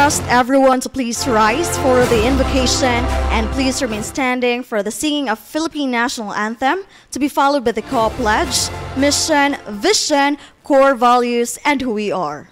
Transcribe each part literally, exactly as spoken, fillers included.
request everyone to please rise for the invocation and please remain standing for the singing of Philippine National Anthem, to be followed by the call pledge, mission, vision, core values, and who we are.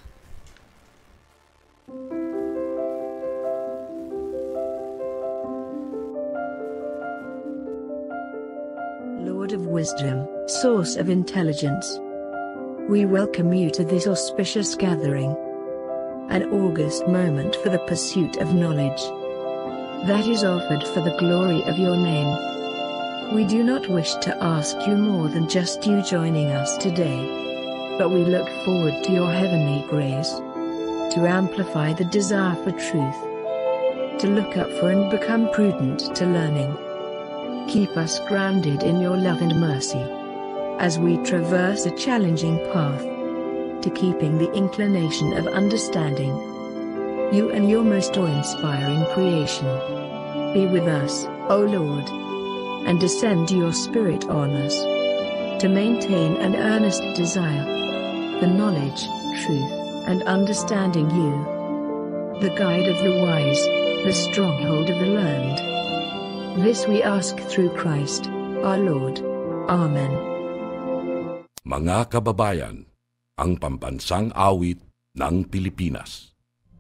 Lord of wisdom, source of intelligence, we welcome you to this auspicious gathering, an august moment for the pursuit of knowledge that is offered for the glory of your name. We do not wish to ask you more than just you joining us today, but we look forward to your heavenly grace to amplify the desire for truth, to look up for and become prudent to learning. Keep us grounded in your love and mercy as we traverse a challenging path to keeping the inclination of understanding you and your most awe-inspiring creation. Be with us, O Lord, and descend your Spirit on us to maintain an earnest desire for knowledge, truth, and understanding you, the guide of the wise, the stronghold of the learned. This we ask through Christ, our Lord. Amen. Mga kababayan, ang pambansang awit ng Pilipinas.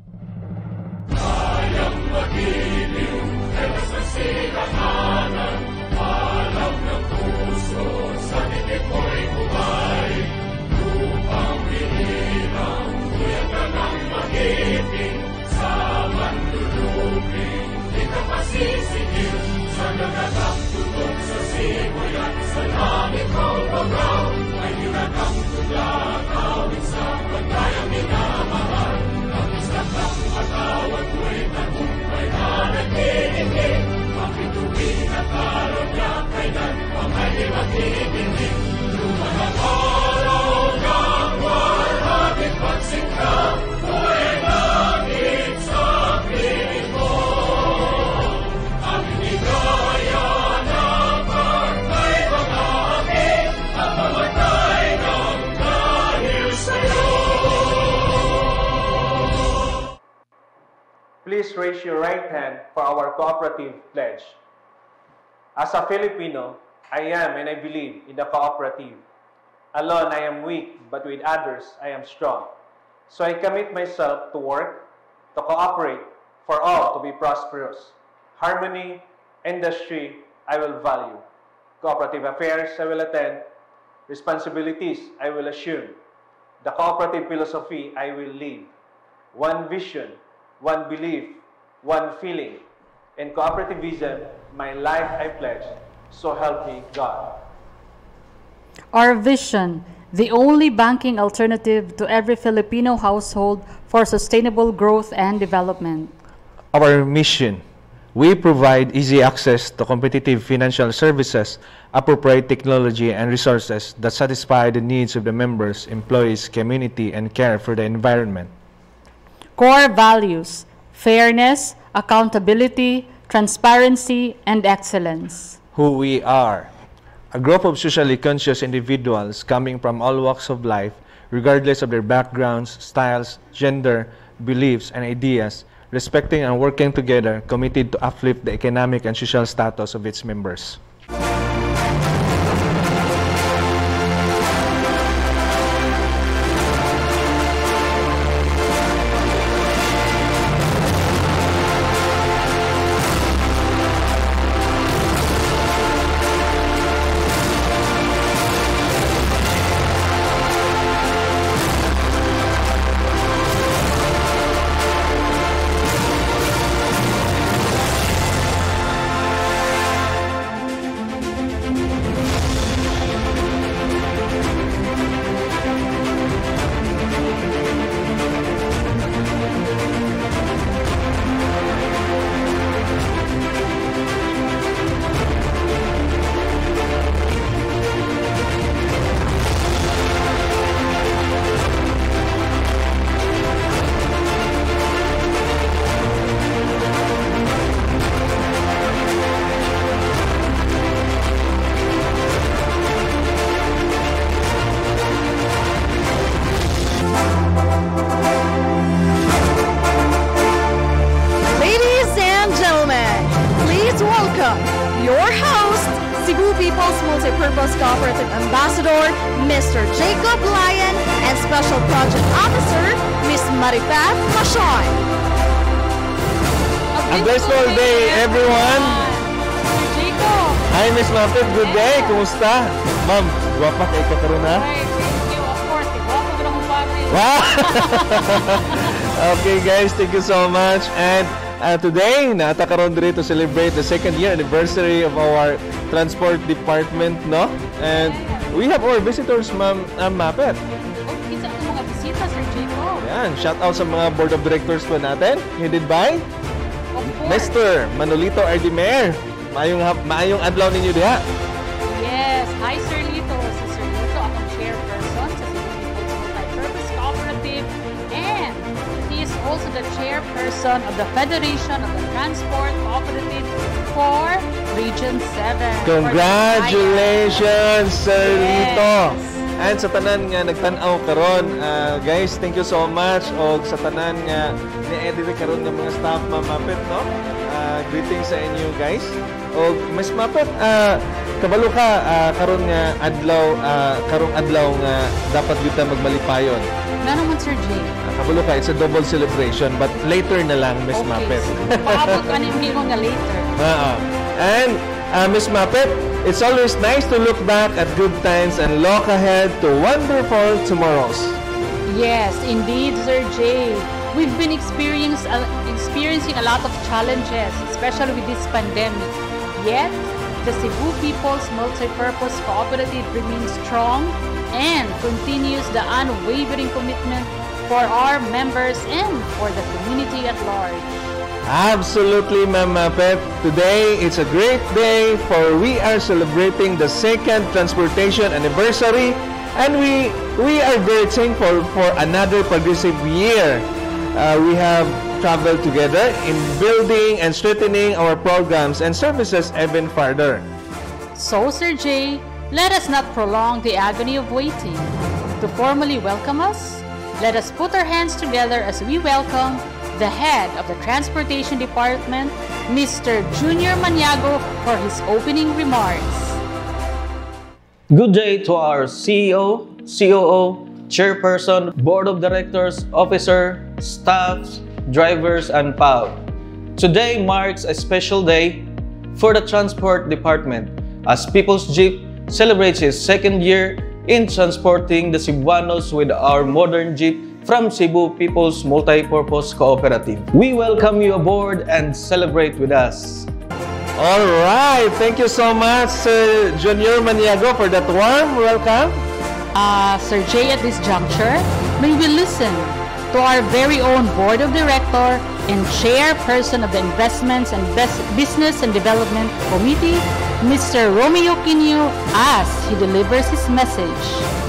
Kayang magiliw, elas na silanganan, alam ng puso, sa titik mo'y bumay. Lupang hinirang, kuya ka ng magiting, sa manluluping, di ka pasisigil, sa nagatang tutok sa simoy at sa langit mong pagaw. Ay hinatang tula, kawin sa pagkayang minamahal. Ang isang ng matawad ko'y tagumpay na nagtitingin. Makituwin at araw niya, kailan pa may magtitingin. Lumanang araw ng warhabit pagsika, ko'y langit sa piling mo. Ang hinigaya na pagkay mga aking, at mamatay ng dahil sa'yo. Please raise your right hand for our cooperative pledge. As a Filipino, I am and I believe in the cooperative. Alone I am weak, but with others I am strong. So I commit myself to work, to cooperate, for all to be prosperous. Harmony, industry, I will value. Cooperative affairs, I will attend. Responsibilities, I will assume. The cooperative philosophy, I will live. One vision, one belief, one feeling. In cooperativism, my life I pledge, so help me God. Our vision, the only banking alternative to every Filipino household for sustainable growth and development. Our mission, we provide easy access to competitive financial services, appropriate technology and resources that satisfy the needs of the members, employees, community, and care for the environment. Core values, fairness, accountability, transparency, and excellence. Who we are, a group of socially conscious individuals coming from all walks of life, regardless of their backgrounds, styles, gender, beliefs, and ideas, respecting and working together, committed to uplift the economic and social status of its members. Ambassador, Mister Jacob Lyon, and Special Project Officer, Miss Maribeth Mashoy. A blissful day, everyone! Sir Jacob! Hi, Miss Mapit. Good day. Kumusta? Ma'am, guwapa kay ka karon ha? Right, thank you. Of course, ikaw ko ng pare. Wow! Okay, guys. Thank you so much. And uh, today, naata karon diri to celebrate the second year anniversary of our transport department, no? And we have our visitors, Ma'am uh, Mapit. Oh, isa ko mga bisita, Sir Jacob. Yan, shout out sa mga board of directors po natin. Headed by Of course. Mister Manolito Ardimer. Maayong hap- maayong adlaw ninyo diha. Yes. Hi, Sir Lito. Si Sir Lito, akong chairperson sa Cebu People's Multi-Purpose Cooperative. And he is also the chairperson of the Federation of the Transport Cooperative for Region seven. Congratulations, Sir Yes. Lito. And sa tanan nga nagtan-aw karon, uh, guys, thank you so much. Og sa tanan nga ni-edit karon ng mga staff, Ma'am Mapit, no? Uh, greetings sa inyo, guys. Og Miss Mapit, uh, kabalo ka uh, karon nga adlaw, uh, karong adlaw nga dapat gyud ta magmalipayon. Nga naman, Sir Jay. Uh, kabalo ka, it's a double celebration, but later na lang, Miss Mapit. Okay. Paabot ka ni mo nga later. Oo. And uh, Miss Mapit, it's always nice to look back at good times and look ahead to wonderful tomorrows. Yes, indeed, Sir Jay. We've been experience, uh, experiencing a lot of challenges, especially with this pandemic. Yet, the Cebu People's Multi-Purpose Cooperative remains strong and continues the unwavering commitment for our members and for the community at large. Absolutely, Ma'am Mapet. Today, it's a great day for we are celebrating the second transportation anniversary, and we we are very thankful for another progressive year. Uh, we have traveled together in building and strengthening our programs and services even further. So, Sir Jay, let us not prolong the agony of waiting. To formally welcome us, let us put our hands together as we welcome the head of the Transportation Department, Mister Junior Maniago, for his opening remarks. Good day to our C E O, C O O, Chairperson, Board of Directors, Officer, staff, drivers, and P A W. Today marks a special day for the Transport Department as People's Jeep celebrates its second year in transporting the Cebuanos with our modern Jeep from Cebu People's Multi-Purpose Cooperative. We welcome you aboard and celebrate with us. All right, thank you so much, Sir Junior Maniago, for that warm welcome. Uh, Sir Jay, at this juncture, may we listen to our very own Board of Director and Chairperson of the Investments and Bes- Business and Development Committee, Mister Romeo Quinio, as he delivers his message.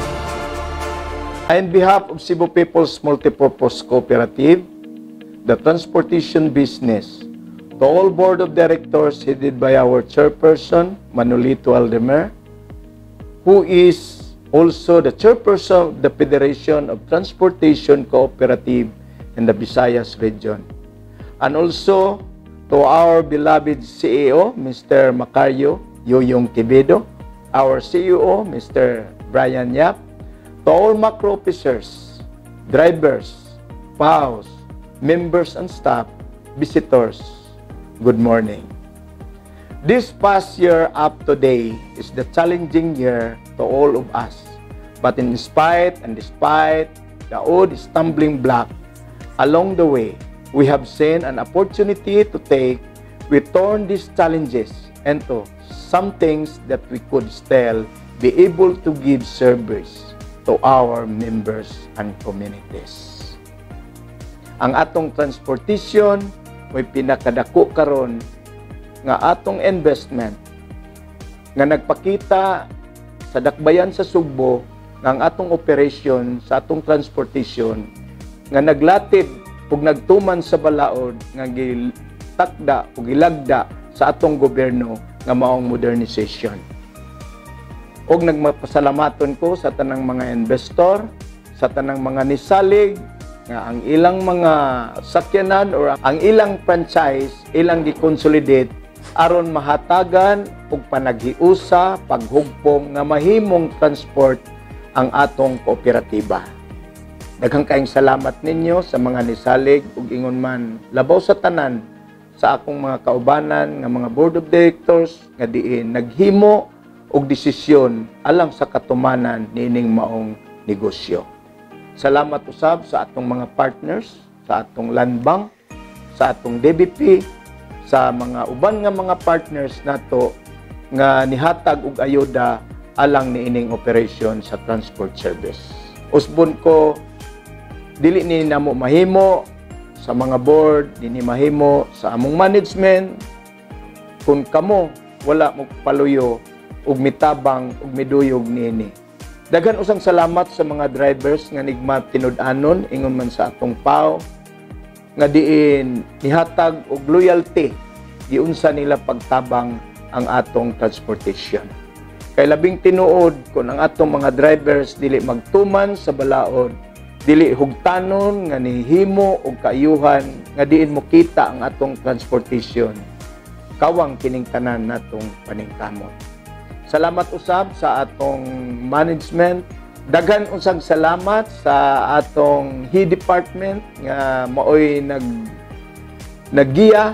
On behalf of Cebu People's Multipurpose Cooperative, the transportation business, to all Board of Directors headed by our Chairperson, Manolito Aldemer, who is also the Chairperson of the Federation of Transportation Cooperative in the Visayas region. And also to our beloved C E O, Mister Macario Yoyong Quevedo, our C E O, Mister Brian Yap, to all macro officers, drivers, P A Ws, members and staff, visitors, good morning. This past year up to date is the challenging year to all of us. But in spite and despite the odd stumbling block along the way, we have seen an opportunity to take, we turn these challenges into some things that we could still be able to give service to our members and communities. Ang atong transportation may pinakadako karon nga atong investment nga nagpakita sa dakbayan sa Sugbo nga ang atong operation sa atong transportation nga naglatid ug nagtuman sa balaod nga gitakda ug gilagda sa atong gobyerno nga maong modernization. Og nagmapasalamaton ko sa tanang mga investor, sa tanang mga nisalig nga ang ilang mga sakyanan or ang ilang franchise ilang gi-consolidate aron mahatagan og panaghiusa, paghugpong nga mahimong transport ang atong kooperatiba. Daghang kaayong salamat ninyo sa mga nisalig ug ingon man labaw sa tanan sa akong mga kaubanan nga mga board of directors nga diin naghimo og desisyon alang sa katumanan niining maong negosyo. Salamat usab sa atong mga partners, sa atong land bank, sa atong D B P, sa mga uban nga mga partners nato nga nihatag og ayuda alang niining operation sa transport service. Usbon ko dili ni namo mahimo sa mga board, dili mahimo sa among management kung kamo wala mo paluyo ug mitabang ug miduyog niini. Daghan usang salamat sa mga drivers nga nigma tinud-anon ingon man sa atong P A O nga diin nihatag og loyalty giunsa nila pagtabang ang atong transportation. Kay labing tinuod kung ang atong mga drivers dili magtuman sa balaod, dili hugtanon nga nihimo og kaayuhan nga diin mo kita ang atong transportation, kawang kining tanan natong paningkamot. Salamat usab sa atong management. Daghan usang salamat sa atong H I department nga maoy nag naggiya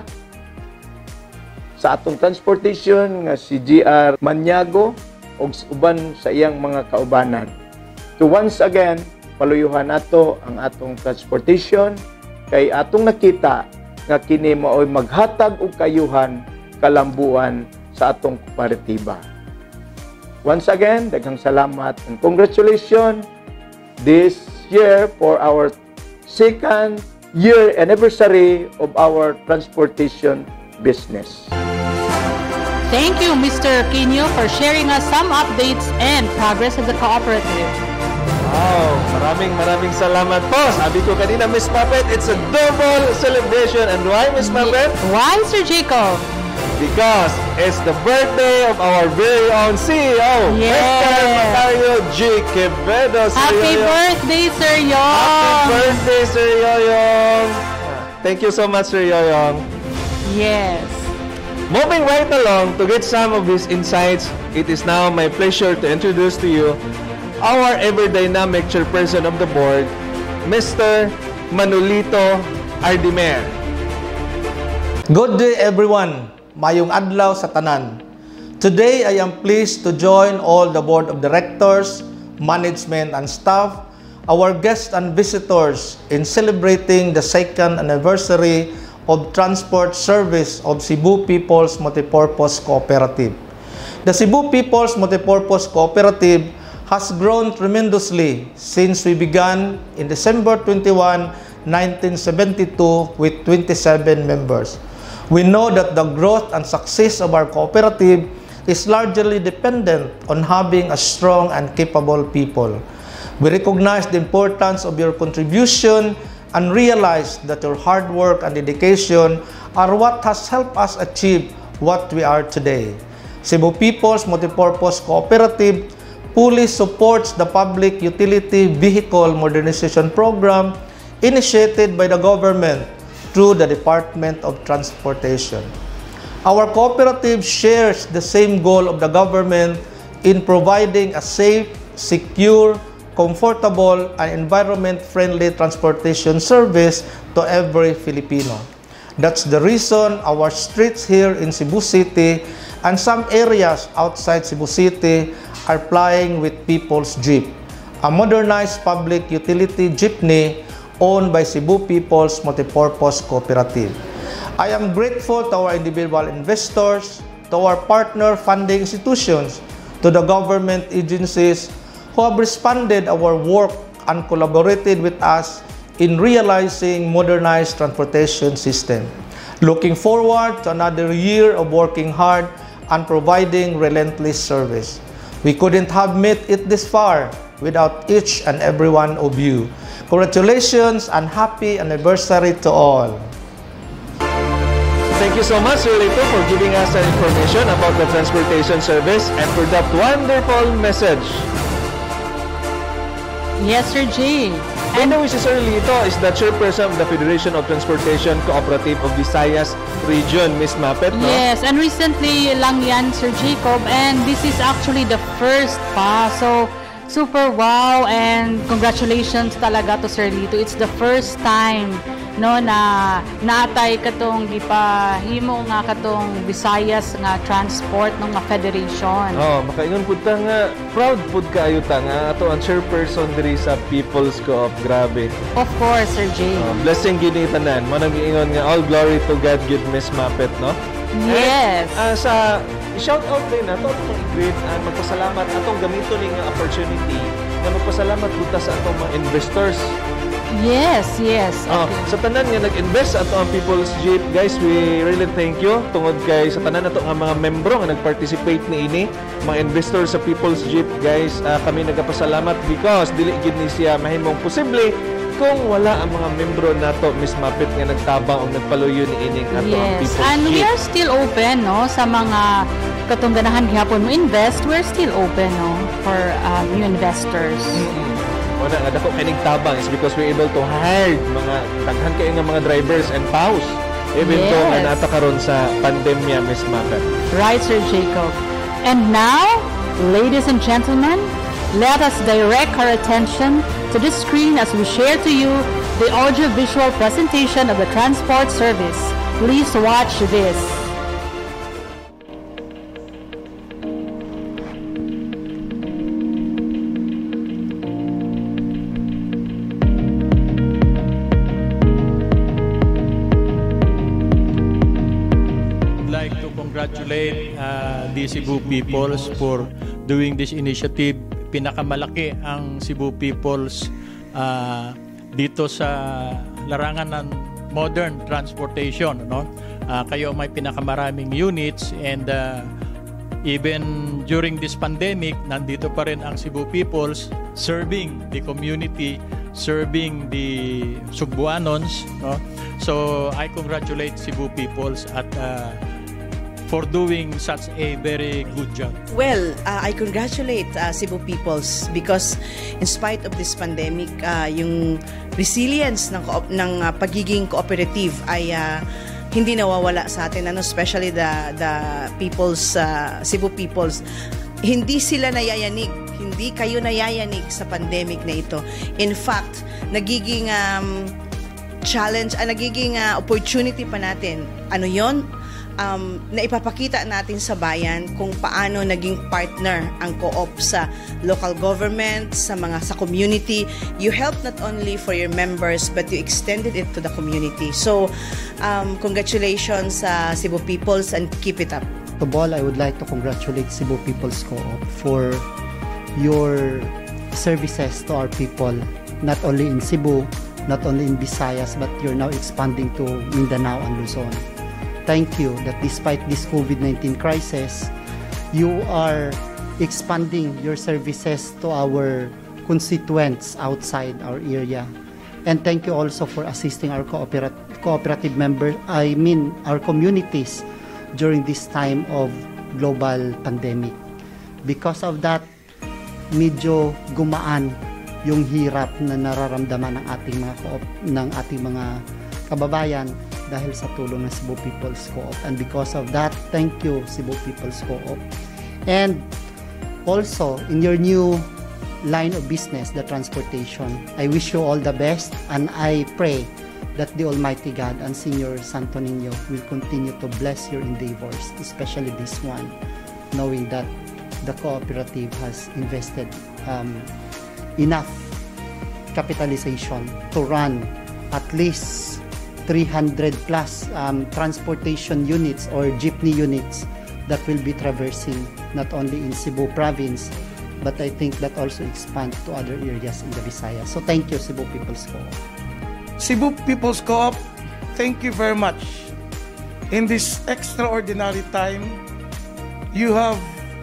sa atong transportation nga si G R Manyago ug uban sa iyang mga kaubanan. So once again, paluyuhan nato ang atong transportation kay atong nakita nga kini maoy maghatag og kayuhan kalambuan sa atong kooperatiba. Once again, daghang salamat and congratulations this year for our second year anniversary of our transportation business. Thank you, Mister Quino, for sharing us some updates and progress of the cooperative. Wow, maraming maraming salamat po. Sabi ko kanina, Miss Puppet, it's a double celebration. And why, Miss Puppet? Why, Sir Jacob? Because it's the birthday of our very own C E O, Yes. Mister Macario G. Quevedo. Sir Happy Yoyong. birthday, Sir Yong! Happy birthday, Sir Yoyong! Thank you so much, Sir Yoyong. Yes. Moving right along to get some of these insights, it is now my pleasure to introduce to you our ever-dynamic chairperson of the board, Mister Manolito Ardimer. Good day everyone. Mayong adlaw sa tanan. Today I am pleased to join all the board of directors, management and staff, our guests and visitors in celebrating the second anniversary of transport service of Cebu People's Multipurpose Cooperative. The Cebu People's Multipurpose Cooperative has grown tremendously since we began in December twenty-first, nineteen seventy-two with twenty-seven members. We know that the growth and success of our cooperative is largely dependent on having a strong and capable people. We recognize the importance of your contribution and realize that your hard work and dedication are what has helped us achieve what we are today. Cebu People's Multipurpose Cooperative fully supports the Public Utility Vehicle Modernization Program initiated by the government through the Department of Transportation. Our cooperative shares the same goal of the government in providing a safe, secure, comfortable, and environment-friendly transportation service to every Filipino. That's the reason our streets here in Cebu City and some areas outside Cebu City are plying with People's Jeep, a modernized public utility jeepney owned by Cebu People's Multipurpose Cooperative. I am grateful to our individual investors, to our partner funding institutions, to the government agencies who have responded our work and collaborated with us in realizing modernized transportation system. Looking forward to another year of working hard and providing relentless service. We couldn't have made it this far without each and every one of you. Congratulations and happy anniversary to all. Thank you so much, Sir Lito, for giving us an information about the transportation service and for that wonderful message. Yes, Sir Jay. And now, si Sir Lito is the chairperson of the Federation of Transportation Cooperative of Visayas Region, Miss Mapet, no? Yes, and recently lang yan, Sir Jacob, and this is actually the first pa. So, super wow, and congratulations talaga to Sir Lito. It's the first time no na naatay katong gipahimo nga katong Visayas nga transport ng nga federation. Oh, makaingon pud ta nga proud pud kaayo ta nga ato ang chairperson diri sa People's Co-op. Grabe. Of course, Sir Jay. Oh, blessing gid ni tanan. Mo nang giingon nga all glory to God, good Miss Mapet, no? Yes. And, uh, sa shout out din nato atong great and magpasalamat atong gamito ning nga opportunity nga magpasalamat pud ta sa atong mga investors. Yes, yes. Oh, sa tanan nga nag-invest sa ato ang People's Jeep, guys, we really thank you tungod kay sa tanan nato nga mga membro nga nag-participate ni ini, mga investor sa People's Jeep, guys, uh, kami nagapasalamat because dili gid ni siya mahimong posible kung wala ang mga membro nato, Miss Mapet, nga nagtabang o nagpaluyo ni ining ato ang Yes, People's and Jeep. we are still open, no, sa mga katong ganahan gihapon mo invest. We're still open, no, for um, new investors. Mm-hmm. Wala nga dako kay tabang is because we're able to hire mga daghan kay nga mga drivers and paus even Yes. though nga nata karon sa pandemya, Miss Mapet. Right, Sir Jacob. And now, ladies and gentlemen, let us direct our attention to the screen as we share to you the audio-visual presentation of the transport service. Please watch this. I'd like to congratulate uh, the Cebu Peoples for doing this initiative. Pinakamalaki ang Cebu Peoples uh, dito sa larangan ng modern transportation, no? Uh, kayo may pinakamaraming units and uh, even during this pandemic, nandito pa rin ang Cebu Peoples serving the community, serving the Cebuanons, no? So I congratulate Cebu Peoples at uh, for doing such a very good job. Well, uh, I congratulate uh, Cebu Peoples because in spite of this pandemic, uh, yung resilience ng, co- ng uh, pagiging cooperative ay uh, hindi nawawala sa atin, ano, especially the the people's uh, Cebu Peoples. Hindi sila nayayanig, hindi kayo nayayanig sa pandemic na ito. In fact, nagiging um, challenge, uh, nagiging uh, opportunity pa natin. Ano yon? Um, na ipapakita natin sa bayan kung paano naging partner ang co-op sa local government, sa mga sa community. You help not only for your members but you extended it to the community. So, um, congratulations sa uh, Cebu Peoples and keep it up. To all, I would like to congratulate Cebu People's Co-op for your services to our people, not only in Cebu, not only in Visayas, but you're now expanding to Mindanao and Luzon. Thank you that despite this COVID nineteen crisis, you are expanding your services to our constituents outside our area. And thank you also for assisting our cooperative, cooperative members, I mean our communities during this time of global pandemic. Because of that, medyo gumaan yung hirap na nararamdaman ng ating mga co-op, ng ating mga kababayan dahil sa tulong ng Cebu People's Co-op. And because of that, thank you Cebu People's Co-op. And also, in your new line of business, the transportation, I wish you all the best and I pray that the Almighty God and Senior Santo Niño will continue to bless your endeavors, especially this one, knowing that the cooperative has invested um, enough capitalization to run at least three hundred plus um, transportation units or jeepney units that will be traversing not only in Cebu province, but I think that also expand to other areas in the Visayas. So thank you, Cebu People's Co-op. Cebu People's Co-op, thank you very much. In this extraordinary time, you have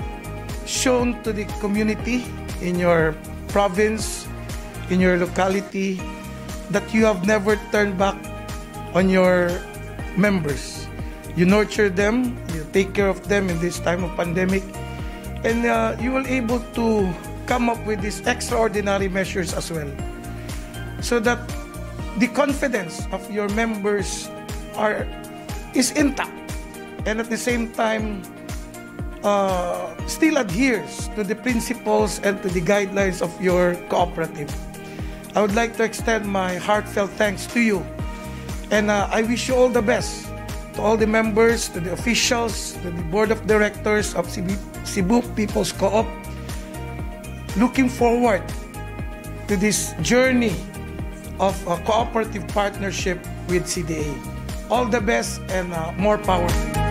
shown to the community in your province, in your locality, that you have never turned back on your members. You nurture them, you take care of them in this time of pandemic, and uh, you will able to come up with these extraordinary measures as well, so that the confidence of your members are is intact, and at the same time uh, still adheres to the principles and to the guidelines of your cooperative. I would like to extend my heartfelt thanks to you, and uh, I wish you all the best, to all the members, to the officials, to the board of directors of Cebu, Cebu People's Co-op. Looking forward to this journey of a cooperative partnership with C D A. All the best and uh, more power.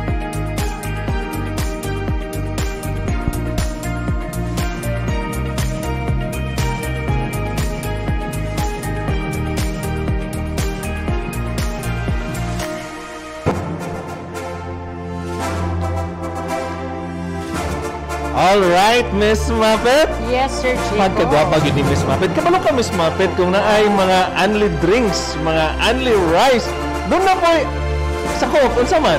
All right, Miss Muppet. Yes, Sir Chico. Pagkagwapa yun ni Miss Muppet. Kabalo ka, Miss Muppet, kung na ay mga only drinks, mga only rice. Doon na po sa Coke, unsa man?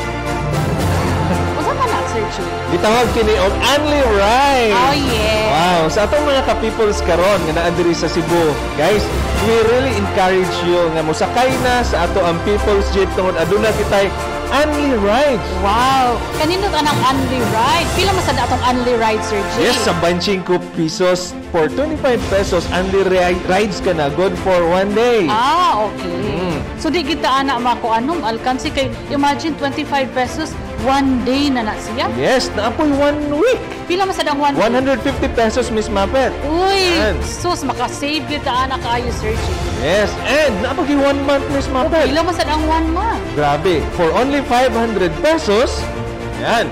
Unsa man na, Sir Chico? Bitawag kini og only rice. Oh, yeah. Wow, sa atong mga ka-peoples karon nga naa diri sa Cebu, guys, we really encourage you nga mosakay na sa ato ang people's jeep tungod aduna kitay only rides. Wow! Kanino anang only ride? Pila masad atong only ride, Sir G? Yes, sa twenty-five pesos for twenty-five pesos only ri rides ka na good for one day. Ah, okay. Mm. So di kita anak mako anong alkansi kay imagine twenty-five pesos one day na na siya? Yes, naapoy one week. Pila masad ang one one hundred fifty pesos, Miss Muppet. Uy! And, sus, makasave kita anak kayo, Sir G. yes, and naapoy one month, Miss Muppet. Pila masad ang one month? Grabe, for only five hundred pesos, yan.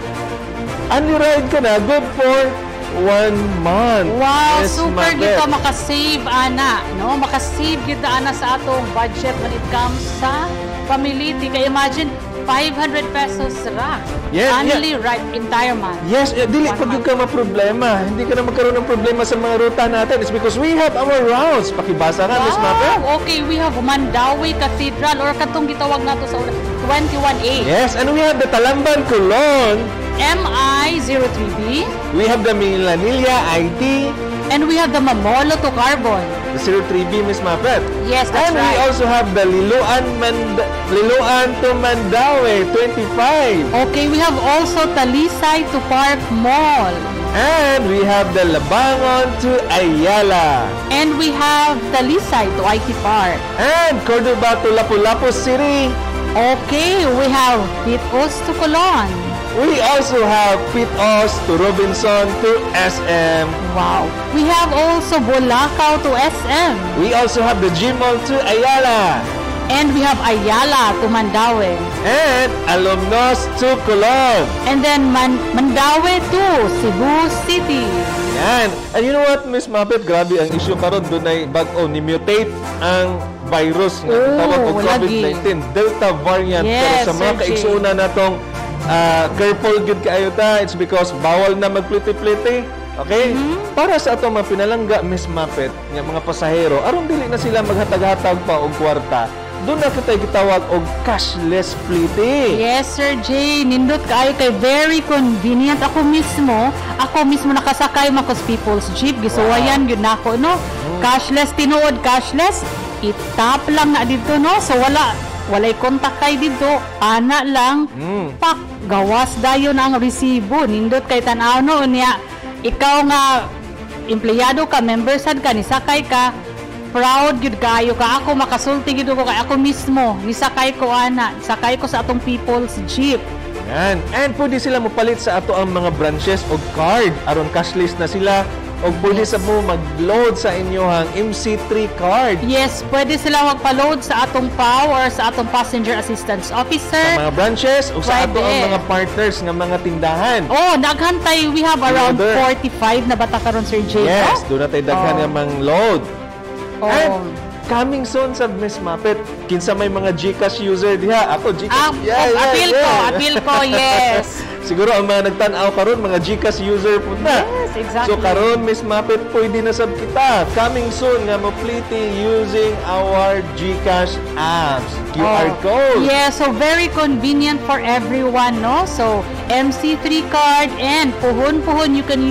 Only ride ka na, good for one month. Wow, Miss super Muppet. kita makasave, ana. No? Makasave kita, ana, sa atong budget when it comes sa family. Kaya imagine, five hundred pesos ra. Yes, only yeah. Right entire month. Yes, eh, dili pag yung ka ma-problema. Hindi ka na magkaroon ng problema sa mga ruta natin. It's because we have our routes. Pakibasa nga, wow. Miss Muppet. Okay, we have Mandawi Cathedral or katong gitawag nato sa twenty-one A. Yes, and we have the Talamban Colon. M I zero three B. We have the Milanilla I T. And we have the Mamolo to Carbon. The zero three B, Miss Muppet. Yes, that's and right. And we also have the Liloan, Mand Liloan to Mandawi, twenty-five. Okay, we have also Talisay to Park Mall. And we have the Labangon to Ayala. And we have Talisay to I T Park. And Cordoba to Lapu-Lapu City. Okay, we have Pitos to Colon. We also have Pitos to Robinson to S M. Wow. We have also Bolacau to S M. We also have the G-Mall to Ayala. And we have Ayala to Mandawi. And Alumnos to Colon. And then Man Mandawi to Cebu City. Yan. And you know what, Miss Muppet? Grabe ang issue karon doon ay bag-o ni mutate ang virus nga oh, tawag og COVID nineteen, Delta variant. Yes, pero sa mga kaigsuuna natong uh, careful good kaayo ta, it's because bawal na magpliti-pliti. Okay? Mm-hmm. Para sa ato mga pinalangga, Miss Muppet, nga mga pasahero, aron dili na sila maghatag-hatag pa og kwarta. Doon na kita gitawag og cashless pliti. Yes, Sir J. Nindot kaayo kay very convenient. Ako mismo, ako mismo nakasakay makos People's Jeep. Gisuwayan wow. Yun nako, no? Mm. Cashless, tinuod cashless. Itap lang na dito, no? So wala, walay kontak kay dito. Ana lang, mm. pak, gawas dayon ang resibo. Nindot kay tanaw, no? Niya, ikaw nga, empleyado ka, member sad ka, nisakay ka, proud yun kayo ka. Ako makasulti yun ko kay ako mismo. Nisakay ko, ana. Sakay ko sa atong People's Jeep. Yan. And pwede sila mapalit sa ato ang mga branches o card. Aron cashless na sila. O pwede yes. sa mo mag-load sa inyohang M C three card. Yes, pwede sila magpa-load sa atong P A W or sa atong Passenger Assistance Officer. Sa mga branches o sa ato ang mga partners ng mga tindahan. Oh, naghantay. We have around Loader. forty-five na bata karon, Sir J. Yes, doon natin daghan oh. ng mga load. Oh. And coming soon sa Miss Muppet, kinsa may mga GCash user diha. Ako GCash. Ah, yeah, yeah, appeal yeah. ko, appeal ko, yes. Siguro ang mga nagtan-aw karon mga GCash user po na. Yes, exactly. So karon Miss Muppet pwede na sab kita. Coming soon nga mo-pliti using our GCash apps. Q R oh. code. Yeah, so very convenient for everyone, no? So M C three card and puhon-puhon you can use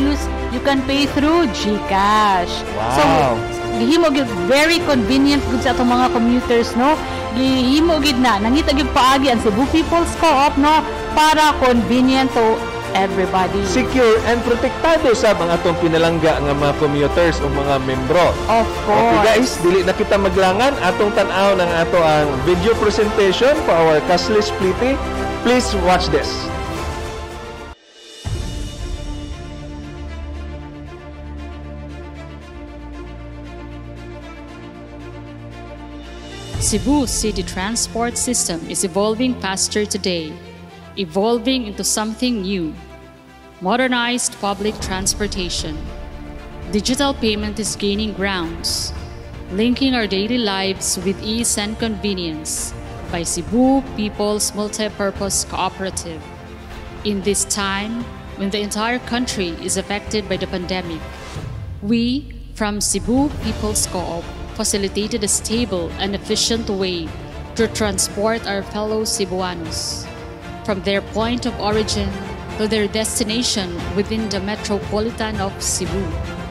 you can pay through GCash. Wow. So, gihimo gyud very convenient gud sa atong mga commuters, no? Gihimo gid na nangita gyud paagi ang Cebu People's Co-op, no, para convenient to everybody. Secure and protektado sa mga atong pinalangga nga mga commuters o mga membro. Of course. Okay guys, dili na kita maglangan, atong tan-aw ng ato ang video presentation for our cashless Flippy. Please watch this. Cebu City Transport System is evolving faster today, evolving into something new. Modernized public transportation. Digital payment is gaining grounds, linking our daily lives with ease and convenience by Cebu People's Multipurpose Cooperative. In this time, when the entire country is affected by the pandemic, we, from Cebu People's Co-op, facilitated a stable and efficient way to transport our fellow Cebuanos from their point of origin to their destination within the metropolitan of Cebu.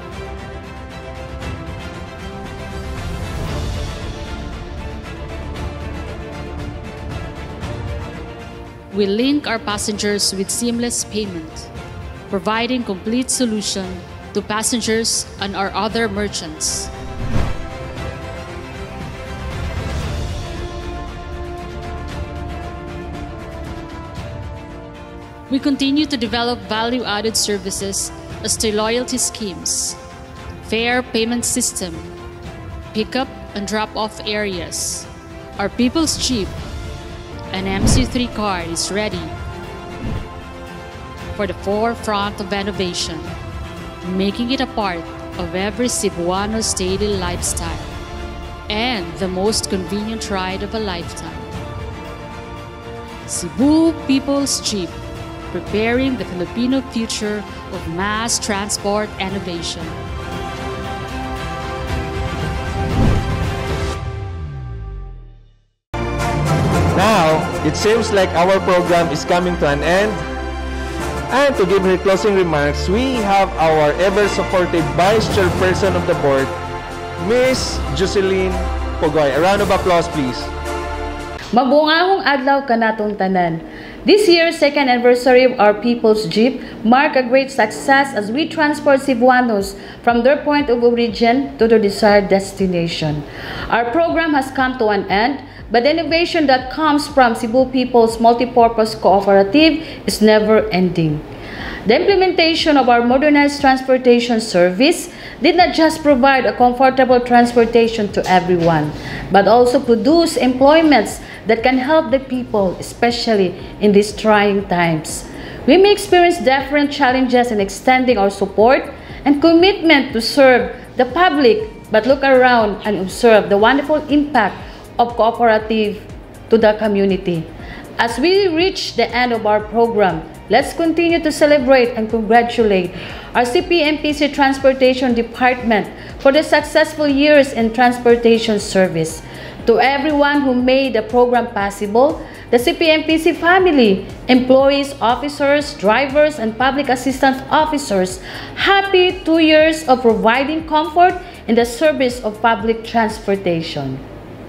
We link our passengers with seamless payment, providing complete solution to passengers and our other merchants. We continue to develop value-added services as to loyalty schemes, fare payment system, pickup and drop-off areas. Our People's Jeep, an M C three car, is ready for the forefront of innovation, making it a part of every Cebuano's daily lifestyle and the most convenient ride of a lifetime. Cebu People's Jeep, preparing the Filipino future of mass transport innovation. Now, it seems like our program is coming to an end. And to give her closing remarks, we have our ever-supportive Vice Chairperson of the Board, Miss Jocelyn Pogoy. A round of applause, please. Mabungahong adlaw kanatong tanan. This year's second anniversary of our People's Jeep mark a great success as we transport Cebuanos from their point of origin to their desired destination. Our program has come to an end, but the innovation that comes from Cebu People's Multipurpose Cooperative is never ending. The implementation of our modernized transportation service did not just provide a comfortable transportation to everyone, but also produce employments that can help the people, especially in these trying times. We may experience different challenges in extending our support and commitment to serve the public, but look around and observe the wonderful impact of cooperative to the community. As we reach the end of our program, let's continue to celebrate and congratulate our C P M P C Transportation Department for the successful years in transportation service. To everyone who made the program possible, the C P M P C family, employees, officers, drivers, and public assistance officers, happy two years of providing comfort in the service of public transportation.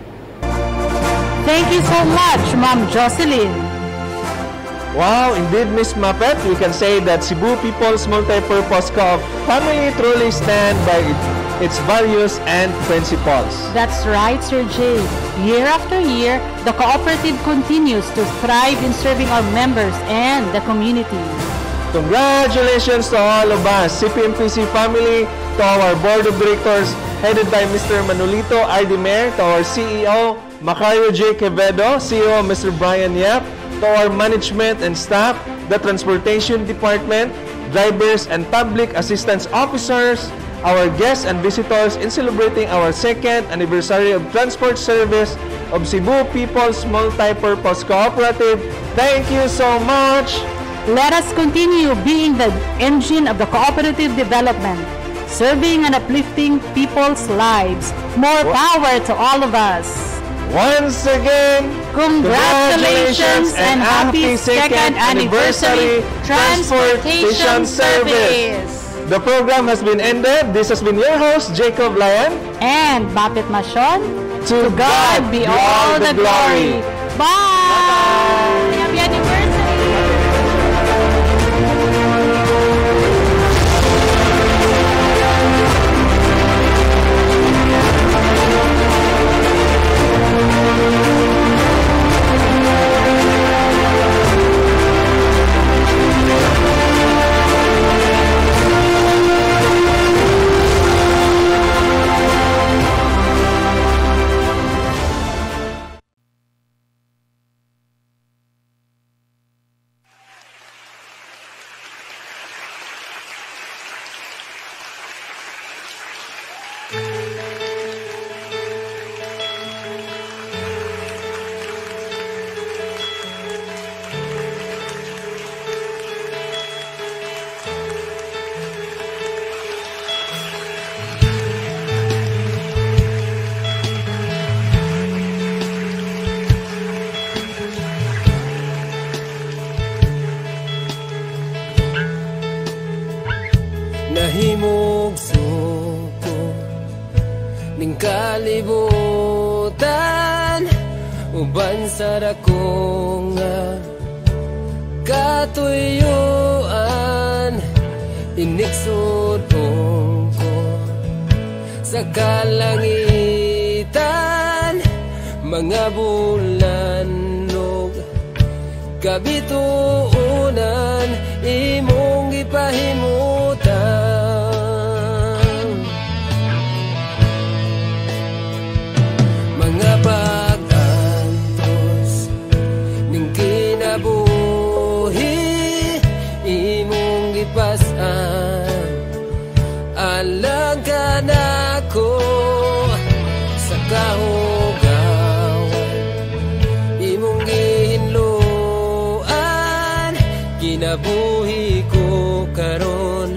Thank you so much, Ma'am Jocelyn. Wow, indeed, Miss Mapet, we can say that Cebu People's Multipurpose Co-op family truly stand by its values and principles. That's right, Sir Jay. Year after year, the cooperative continues to thrive in serving our members and the community. Congratulations to all of us, C P M P C family, to our Board of Directors headed by Mister Manolito Ardimer, to our C E O, Macario J. Quevedo, C E O Mister Brian Yap, to our management and staff, the Transportation Department, drivers and public assistance officers, our guests and visitors in celebrating our second anniversary of transport service of Cebu People's Multipurpose Cooperative. Thank you so much. Let us continue being the engine of the cooperative development, serving and uplifting people's lives. More power to all of us. Once again, congratulations and happy second anniversary transportation service. The program has been ended. This has been your host, Jacob Lyon. And Bapit Mashon. To, to God, God be all the glory. glory. Bye! Bye. Happy anniversary! Nahimog suko ning kalibutan uban sa dako nga katuyuan inigsod ko sa kalangitan mga bulan kabituunan imong ipahimutan mga pag-antos ning kinabuhi imong gipasan alang ka nako sa kahugawan imong gihinluan kinabuhi ko karon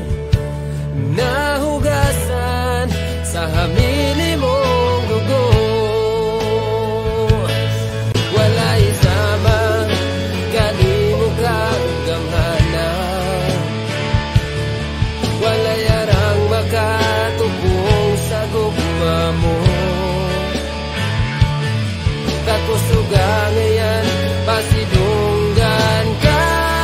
nahugasan sa hamili mong dugo walay sama kanimo kang gamhanan walay arang makatubong sa gugma mo kakusugang yan pasidunggan ka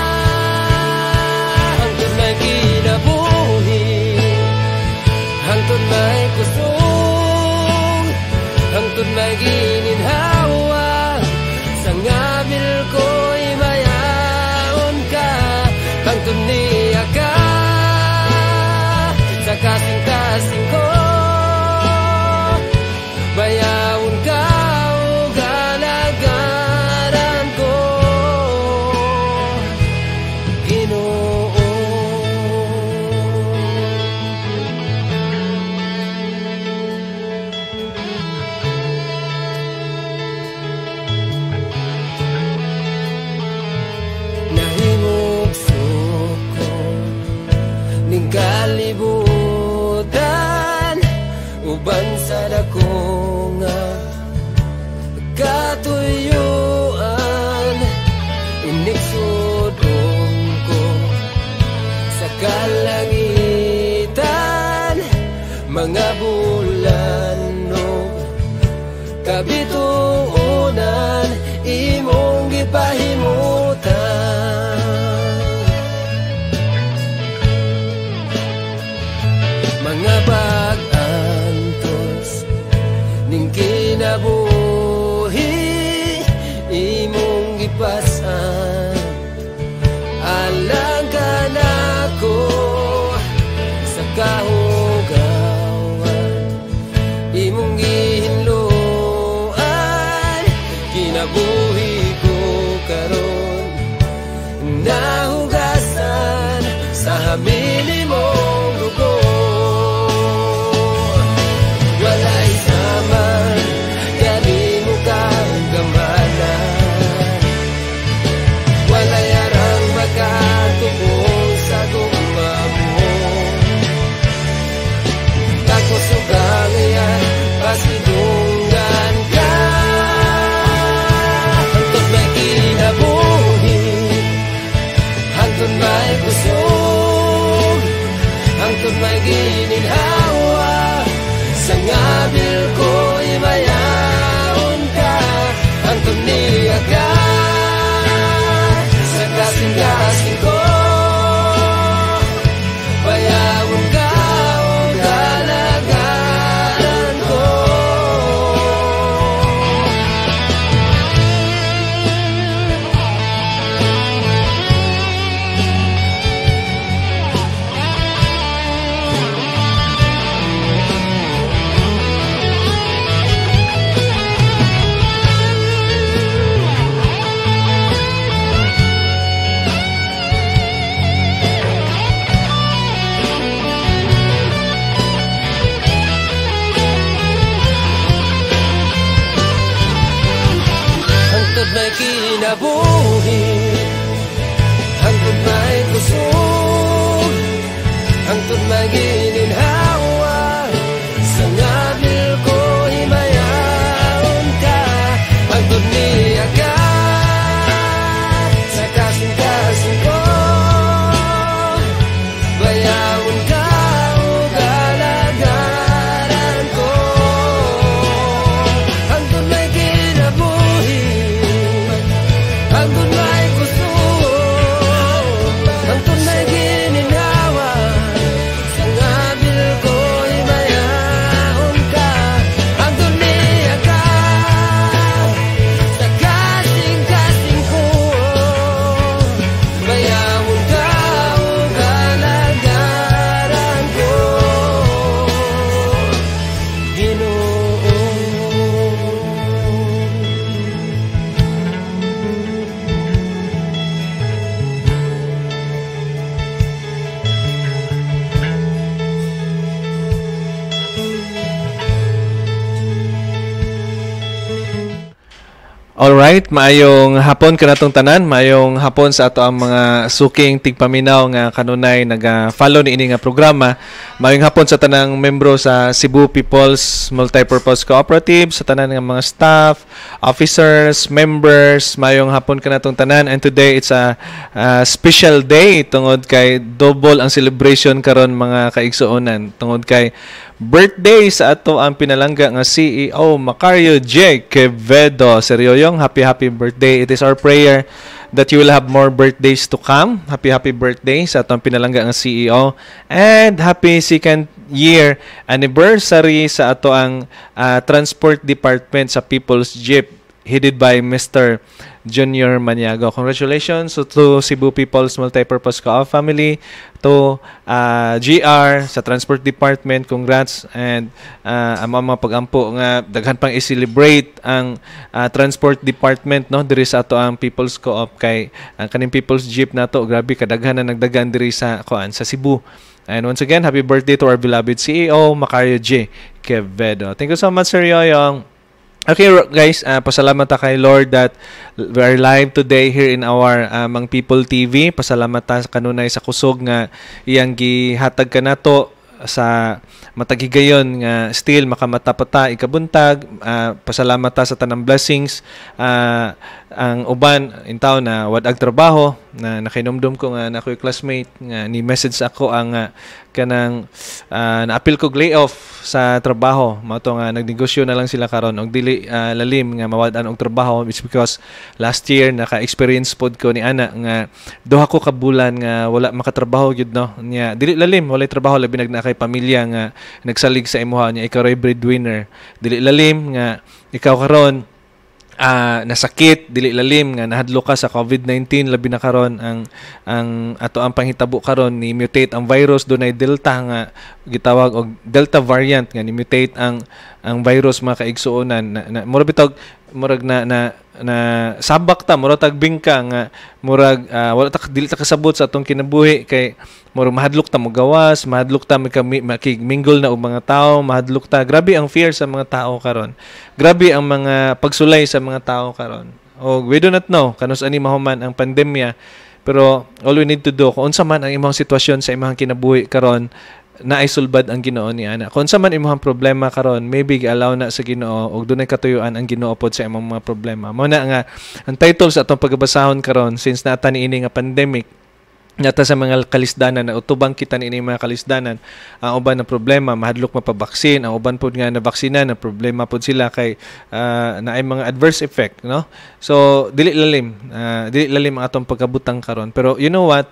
hangtod may kinabuhi hangtod may kusong hangtod may gininhawa sa ngabil ko'y mayaon ka hangtod niya ka sa kasing-kasing ko mayaon ka kalibutan uban sa dako nga katuyuan inigsudong ko sa kalangitan mga bulan kabituunan imong gipahimutan mga pag-antos ning kinabuhi imong gipasan alang ka nako sa kahugawan imong gihinluan kinabuhi ko karon nahugasan sa hamili mong dugo walay saman kanimo kang gamhanan walay arang makatubong sa gugma mo kakusugang yan pasidunggan ka hangtod may kinabuhi hangtod may kusog kinabuhi hangtod may kusog hangtod may gininhawa sa ngabil ko himayaon ka hangtod niya ka sa kasing-kasing ko bayawon ka o galagaran ko hangtod may kinabuhi hangtod may kusog hangtod may gininhawa sa ngabil ko himayaon ka hangtod niya ka sa kasing-kasing ko bayawon ka o galagaran ko Ginoo. Alright, maayong hapon kanatong tanan, maayong hapon sa ato ang mga suking tigpaminaw nga kanunay naga-follow ni ini nga programa. Maayong hapon sa tanang membro sa Cebu People's Multipurpose Cooperative, sa tanan nga mga staff, officers, members, maayong hapon kanatong tanan. And today it's a, a special day tungod kay double ang celebration karon mga kaigsuonan. Tungod kay birthday sa ato ang pinalangga nga C E O Macario J. Quevedo. Seryoyong happy happy birthday. It is our prayer that you will have more birthdays to come. Happy happy birthday sa ato ang pinalangga nga C E O, and happy second year anniversary sa ato ang uh, Transport Department sa People's Jeep headed by Mister Junior Maniago. Congratulations to Cebu People's Multipurpose Co-op family, to uh, G R sa Transport Department. Congrats, and uh, ang mga pag-ampo nga daghan pang i-celebrate ang uh, Transport Department no diri sa ato ang People's Co-op kay ang kaning People's Jeep nato grabe kadaghan na nagdagan diri sa kuan sa Cebu. And once again, happy birthday to our beloved C E O Macario J. Quevedo. Thank you so much, Sir Yoyong. Okay guys, uh, pasalamat ta kay Lord that we are live today here in our uh, Mang People T V. Pasalamat ta kanunay sa kusog nga iyang gihatag kanato sa matag higayon nga still makamatapata ikabuntag. Uh, pasalamat ta sa tanang blessings. Uh, ang uban in taon na wadag trabaho na nakinomdom ko nga na ako'y classmate nga ni message ako ang uh, kanang uh, na-appeal ko layoff sa trabaho. Mao to nga nagnegosyo na lang sila karon og dili uh, lalim nga mawad-an og trabaho. It's because last year naka-experience pod ko ni ana nga duha ko ka bulan nga wala makatrabaho gyud no. Nya dili lalim, wala trabaho labi nag na kay pamilya nga nagsalig sa imuha niya ikaw ray breadwinner. Dili lalim nga ikaw karon Uh, nasakit, dili lalim nga nahadlo ka sa COVID nineteen labi na karon ang ang ato ang panghitabo karon ni mutate ang virus dunay delta nga gitawag og delta variant nga ni mutate ang ang virus mga kaigsuonan na, na murag bitog murag na na na sabak ta murag tag bingka nga murag uh, wala ta dili ta kasabot sa atong kinabuhi kay murag mahadlok ta mo gawas, mahadlok ta makigmingle na og mga tao, mahadlok ta grabe ang fear sa mga tao karon. Grabe ang mga pagsulay sa mga tao karon. O we do not know kanus ani mahuman ang pandemya, pero all we need to do kung unsa man ang imong sitwasyon sa imong kinabuhi karon na ay sulbad ang Ginoo ni ana. Kung sa man imong problema karon, maybe allow na sa Ginoo og dunay katuyuan ang Ginoo pod sa imong mga problema. Mao na nga ang title sa atong pagbasahon karon since naata niini nga pandemic nata sa mga kalisdanan na utubang kita niini mga kalisdanan ang uban na problema mahadlok mapabaksin, ang uban pod nga na baksina na problema pod sila kay uh, na ay mga adverse effect no. So dili lalim uh, dili lalim ang atong pagkabutang karon, pero you know what,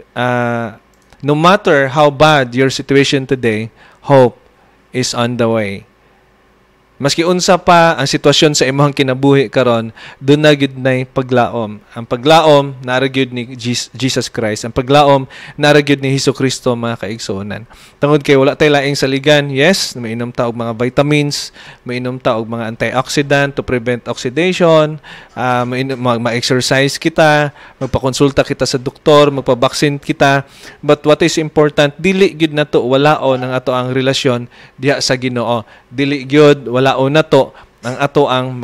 uh, no matter how bad your situation today, hope is on the way. Maski unsa pa ang sitwasyon sa imong kinabuhi karon, doon na gyud nay paglaom. Ang paglaom nara gyud ni Jesus Christ. Ang paglaom nara gyud ni Hesukristo mga kaigsuonan. Tungod kay wala tay laing saligan, yes, mainom ta og mga vitamins, mainom ta og mga antioxidant to prevent oxidation, uh, ma-exercise kita, magpakonsulta kita sa doktor, magpabaksin kita. But what is important, dili gyud nato walaon ang ato ang relasyon diha sa Ginoo. Dili gyud wala o na to ang ato ang mga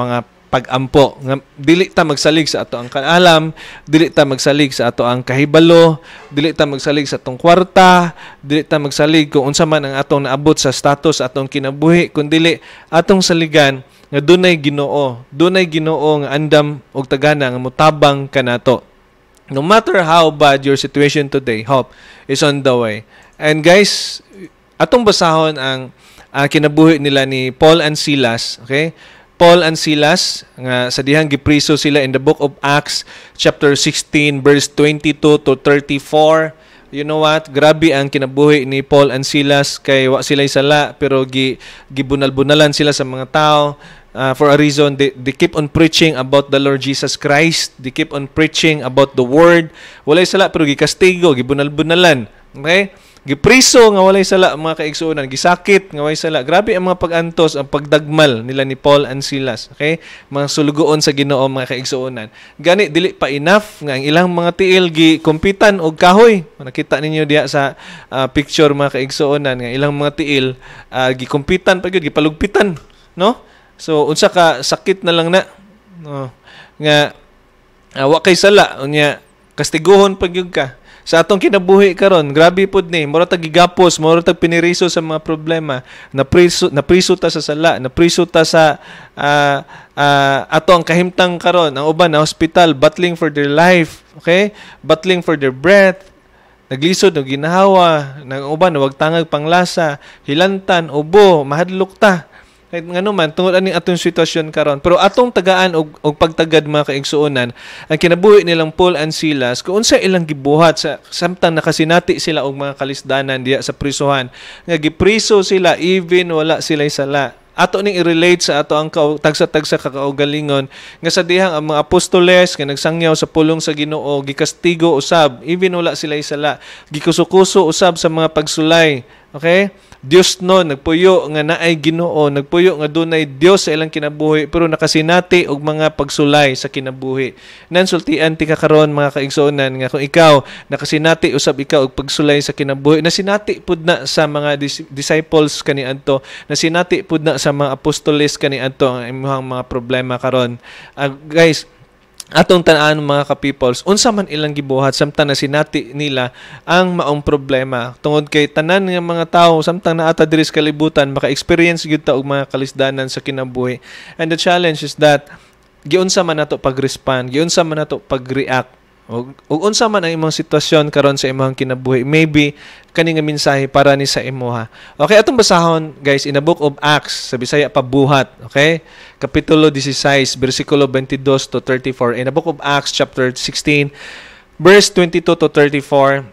pag-ampo. Nga, dili ta magsalig sa ato ang kaalam, dili ta magsalig sa ato ang kahibalo, dili ta magsalig sa atong kwarta, dili ta magsalig kung unsa man ang atong naabot sa status atong kinabuhi, kun dili atong saligan nga dunay Ginoo, dunay Ginoo nga andam og tagana nga motabang kanato. No matter how bad your situation today, hope is on the way. And guys, atong basahon ang uh, kinabuhi nila ni Paul and Silas, okay? Paul and Silas, nga sa dihang gipriso sila in the book of Acts, chapter sixteen, verse twenty-two to thirty-four. You know what? Grabe ang kinabuhi ni Paul and Silas, kay wa sila sala, pero gi, gibunal-bunalan sila sa mga tao. Uh, for a reason, they, they keep on preaching about the Lord Jesus Christ. They keep on preaching about the Word. Walay sala, pero gikastigo, gibunal-bunalan. Okay? Gipriso nga walay sala ang mga kaigsuonan, gisakit nga walay sala. Grabe ang mga pag-antos, ang pagdagmal nila ni Paul and Silas, okay? Mga sulugoon sa Ginoo, mga kaigsuonan. Gani dili pa enough nga ang ilang mga tiil gikumpitan og kahoy. Nakita ninyo diha sa uh, picture, mga kaigsuonan, nga ilang mga tiil uh, gikumpitan pa gyud, gipalugpitan, no? So unsa ka sakit na lang na, no? Nga uh, wa kay sala unya kastiguhon pa gyud ka. Sa atong kinabuhi karon, grabe pud ni, mura tag gigapos, mura tag piniriso sa mga problema, napriso napriso ta sa sala, napriso ta sa uh, uh, ato ang kahimtang karon, ang uban na hospital battling for their life, okay? Battling for their breath. Naglisod og ginahawa, nang uban wag tangag panglasa, hilantan, ubo, mahadlok ta. Kahit nga naman, tungod aning atong sitwasyon karon. Pero atong tagaan og, og pagtagad, mga kaigsuonan, ang kinabuhi nilang Paul and Silas, kung unsa ilang gibuhat, sa samtang nakasinati sila og mga kalisdanan diya sa prisuhan, nga gipriso sila, even wala sila sala. Ato ning i-relate sa ato ang tagsa-tagsa kakaugalingon nga sa dihang ang mga apostoles nga nagsangyaw sa pulong sa Ginoo, gikastigo usab, even wala sila sala, gikusukuso usab sa mga pagsulay. Okay? Dios no, nagpuyo nga naay Ginoo, nagpuyo nga dunay Dios sa ilang kinabuhi, pero nakasinati og mga pagsulay sa kinabuhi. Nansultian ti ka karon, mga kaigsuonan, nga kung ikaw nakasinati usab ikaw og pagsulay sa kinabuhi, nasinati pud na sa mga dis- disciples kaniadto, nasinati pud na sa mga apostoles kaniadto ang imong mga problema karon. Uh, guys, atong tan-an, mga ka-peoples, unsa man ilang gibuhat samtang nasinati nila ang maong problema, tungod kay tanan nga mga tawo samtang naata diri sa kalibutan maka-experience gyud ta og mga kalisdanan sa kinabuhi. And the challenge is that giunsa man nato pag-respond, giunsa man nato pag-react, ug unsa man ang imong sitwasyon karon sa imong kinabuhi. Maybe kani nga mensahe para ni sa imuha. Okay, atong basahon, guys, in the book of Acts, sa Bisaya pabuhat, okay? Kapitulo sixteen, bersikulo twenty-two to thirty-four. In the book of Acts, chapter sixteen, verse twenty-two to thirty-four.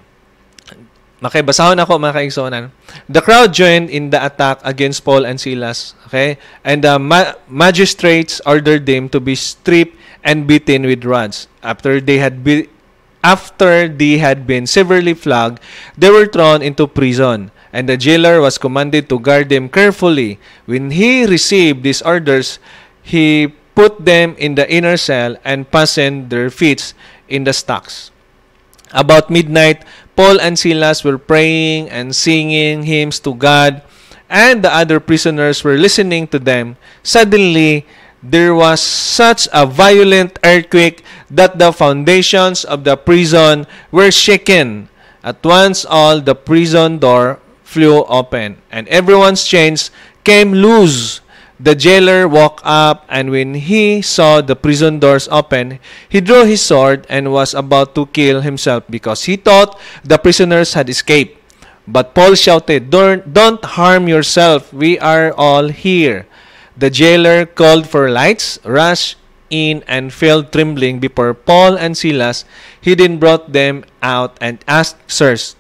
Okay, basahon ako, mga kaigsuonan. The crowd joined in the attack against Paul and Silas, okay? And the ma- magistrates ordered them to be stripped and beaten with rods. After they had be- after they had been severely flogged, they were thrown into prison, and the jailer was commanded to guard them carefully. When he received these orders, he put them in the inner cell and fastened their feet in the stocks. About midnight, Paul and Silas were praying and singing hymns to God, and the other prisoners were listening to them. Suddenly, there was such a violent earthquake that the foundations of the prison were shaken. At once, all the prison door flew open, and everyone's chains came loose. The jailer woke up, and when he saw the prison doors open, he drew his sword and was about to kill himself because he thought the prisoners had escaped. But Paul shouted, "Don't, don't harm yourself. We are all here." The jailer called for lights, rushed in, and fell trembling before Paul and Silas. He then brought them out and asked, "Sirs,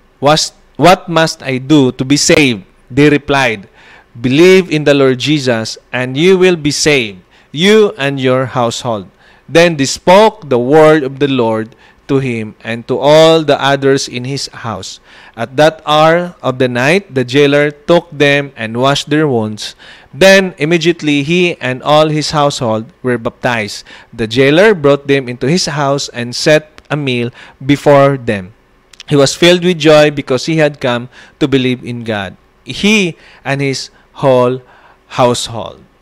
what must I do to be saved?" They replied, "Believe in the Lord Jesus, and you will be saved, you and your household." Then they spoke the word of the Lord to him and to all the others in his house. At that hour of the night, the jailer took them and washed their wounds. Then immediately he and all his household were baptized. The jailer brought them into his house and set a meal before them. He was filled with joy because he had come to believe in God, he and his whole household.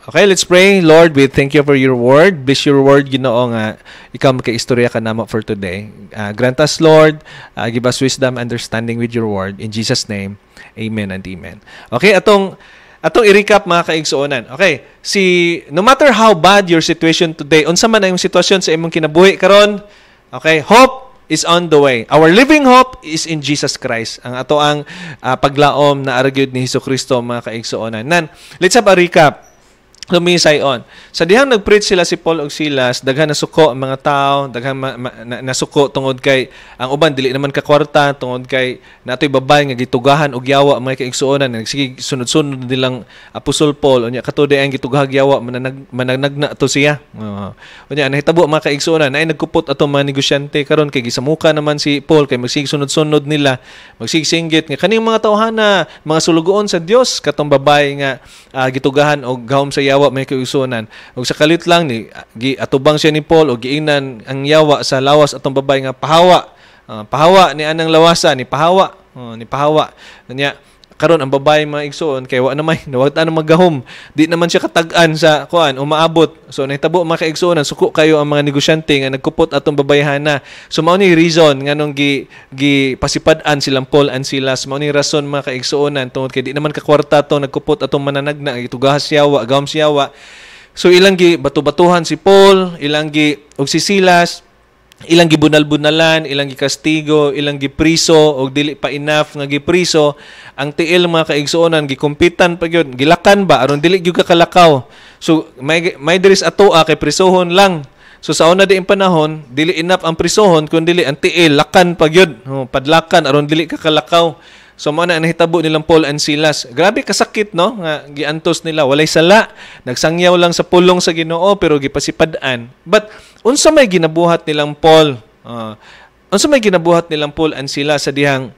Okay, let's pray. Lord, we thank you for your word. Bless your word, Ginoo, nga ikaw makaistorya ka namo for today. Uh, grant us, Lord, uh, give us wisdom, understanding with your word. In Jesus' name, amen and amen. Okay, atong atong i-recap mga kaigsuonan. Okay, si no matter how bad your situation today, unsa man ang sitwasyon sa imong kinabuhi karon, okay, hope is on the way. Our living hope is in Jesus Christ. Ang ato ang uh, paglaom na aragyod ni Hesukristo mga kaigsuonan. Nan, let's have a recap. Lumisay on. Sa dihang nag-preach sila si Paul ug Silas, daghan nasuko ang mga tao, daghan ma, ma, na, nasuko tungod kay ang uban dili naman ka kwarta, tungod kay natoy babay nga gitugahan og yawa ang mga kaigsuonan, nagsige sunod-sunod nilang apostol Paul unya katuday ang gitugahag yawa mananag mananagna to siya. Uh, unya nahitabo mga kaigsuonan ay nagkupot atong mga negosyante karon kay gisamuka naman si Paul kay magsige sunod-sunod nila, magsige singgit nga kaning mga tawhana, mga sulugoon sa Dios katong babay nga uh, gitugahan og gahom sa yawa may kaigsuonan. Og sa kalit lang ni gi atubang siya ni Paul og giingnan ang yawa sa lawas atong babay nga pahawa. Uh, pahawa ni anang lawasa ni pahawa. Uh, ni pahawa. Kanya karon ang babay mga igsoon kay wa na may nawag ta na maggahom. Di naman siya katag-an sa kuan umaabot. So nahitabo mga kaigsuonan suko kayo ang mga negosyante nga nagkupot atong babayhana. So mao ni reason nganong gi gi pasipad-an silang Paul and Silas. Mao ni rason mga kaigsuonan tungod kay di naman ka kwarta to nagkupot atong mananagna gitugahas yawa, gahom yawa. So ilang gi bato-batuhan si Paul, ilang gi og si Silas, ilang gibunal-bunalan, ilang gikastigo, ilang gipriso og dili pa enough nga gipriso. Ang tiil mga kaigsuonan gikumpitan pa gyud, gilakan ba aron dili gyud kakalakaw. So may may diris atoa kay prisohon lang. So sa una diin panahon, dili enough ang prisohon kun dili ang tiil lakan pa gyud. Oh, padlakan aron dili kakalakaw. So mo na nahitabo nilang Paul and Silas. Grabe kasakit no nga giantos nila, walay sala, nagsangyaw lang sa pulong sa Ginoo pero gipasipad-an. But unsa may ginabuhat nilang Paul? Uh, unsa may ginabuhat nilang Paul and Silas sa dihang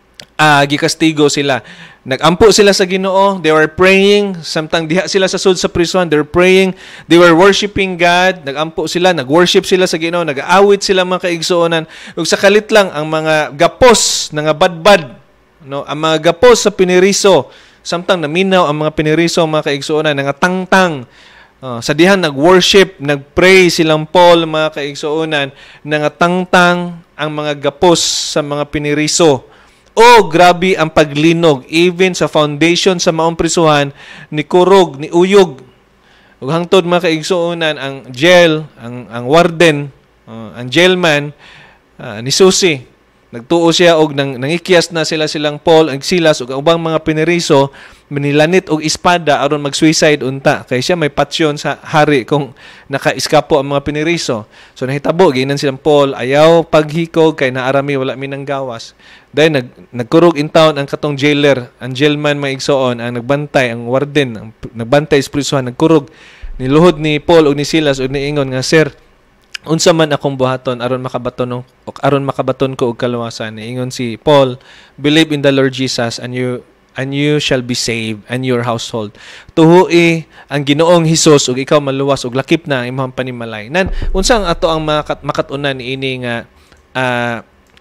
uh, gikastigo sila? Nagampo sila sa Ginoo, they were praying, samtang diha sila sa sud sa prison, they were praying, they were worshiping God, nagampo sila, nagworship sila sa Ginoo, nag-aawit sila mga kaigsuonan. Ug sa kalit lang ang mga gapos nga badbad, no, ang mga gapos sa piniriso, samtang naminaw ang mga piniriso mga kaigsuonan nga tangtang. Uh, sa dihan nag-worship, nag-pray silang Paul mga kaigsuonan nga tangtang ang mga gapos sa mga piniriso. Oh, grabe ang paglinog even sa foundation sa maong prisuhan ni kurog, ni uyog. Ug hangtod mga kaigsuonan ang jail, ang ang warden, uh, ang jailman uh, ni Susi. Nagtuo siya og nang nangikyas na sila silang Paul ug Silas ug ubang mga piniriso manilanit og espada aron mag-suicide unta kay siya may patsyon sa hari kung naka-iskapo ang mga piniriso. So nahitabo ginan silang Paul ayaw paghikog kay naarami wala minang gawas. Dahil nag nagkurog in town ang katong jailer, ang jailman maigsoon ang nagbantay, ang warden ang nagbantay sa prisuhan nagkurog niluhod ni Paul ug ni Silas ug niingon nga sir unsa man akong buhaton aron makabaton o aron makabaton ko og kaluwasan. Ingon si Paul, believe in the Lord Jesus and you and you shall be saved and your household. Tuhui ang Ginoong Hesus ug ikaw maluwas ug lakip na ang imong panimalay. Nan unsa ang ato ang makat makatunan ini nga uh,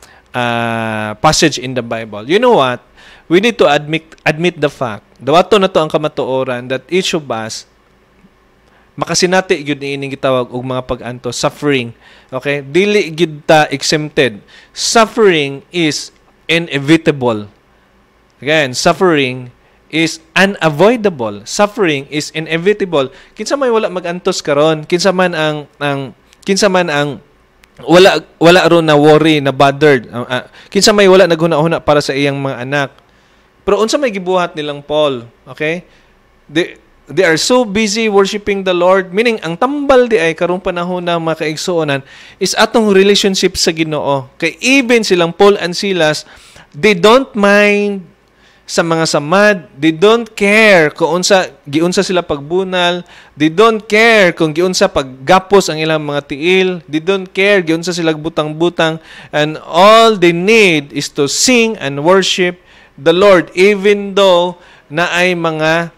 uh, passage in the Bible. You know what? We need to admit admit the fact. Dawato na to ang kamatuoran that each of us makasinati gyud niining gitawag og mga pag-anto suffering. Okay? Dili gyud ta exempted. Suffering is inevitable. Again, suffering is unavoidable. Suffering is inevitable. Kinsa may wala mag-antos karon, kinsa man ang ang kinsa man ang wala wala ron na worry, na bothered. Uh, uh, kinsa may wala naghuna-huna para sa iyang mga anak. Pero unsa may gibuhat nilang Paul, okay? They They are so busy worshiping the Lord. Meaning, ang tambal di ay karong panahon na mga kaigsuonan is atong relationship sa Ginoo. Kay even silang Paul and Silas, they don't mind sa mga samad. They don't care kung unsa giunsa sila pagbunal. They don't care kung giunsa paggapos ang ilang mga tiil. They don't care giunsa sila butang-butang. And all they need is to sing and worship the Lord even though na ay mga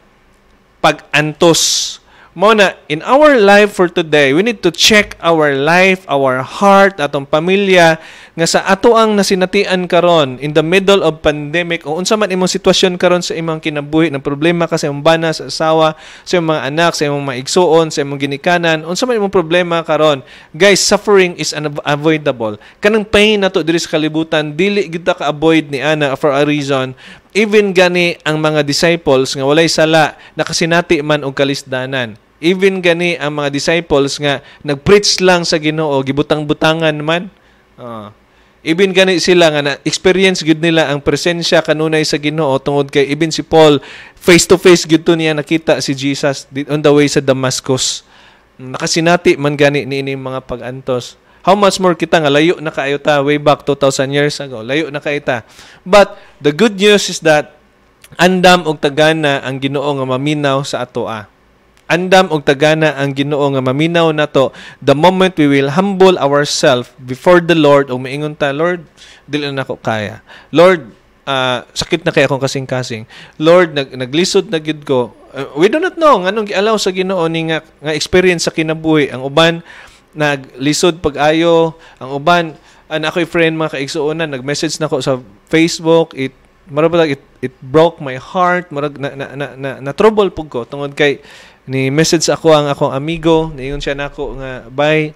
pag-antos. Muna, in our life for today, we need to check our life, our heart, atong pamilya, nga sa ato ang nasinatian karon in the middle of pandemic o unsa man imong sitwasyon karon sa imong kinabuhi ng problema ka sa imong bana, sa asawa, sa imong mga anak, sa imong mga igsuon, sa imong ginikanan, unsa man imong problema karon, guys, suffering is unavoidable. Kanang pain nato diri sa kalibutan dili gyud ta ka-avoid ni ana for a reason. Even gani ang mga disciples nga walay sala nakasinati man og kalisdanan. Even gani ang mga disciples nga nag-preach lang sa Ginoo, gibutang-butangan man. Uh, even gani sila nga na-experience gud nila ang presensya kanunay sa Ginoo tungod kay even si Paul face to face gud to niya nakita si Jesus on the way sa Damascus. Nakasinati man gani niini mga pag-antos. How much more kita nga layo na kaayo ta way back two thousand years ago. Layo na kaita. But the good news is that andam og tagana ang Ginoo nga maminaw sa atoa. Andam og tagana ang Ginoo nga maminaw nato the moment we will humble ourselves before the Lord o maingon ta, Lord, dili na nako kaya. Lord, uh, sakit na kay akong kasing-kasing. Lord, nag naglisod na gid ko. Uh, we do not know nganong gialaw sa Ginoo ni nga, nga experience sa kinabuhi. Ang uban naglisod pag-ayo, ang uban an ako'y friend mga kaigsuonan nag-message nako sa Facebook, it marabag it, it broke my heart, marag na na na, na, na trouble pug ko tungod kay ni message ako ang akong amigo, niingon siya nako nga bye,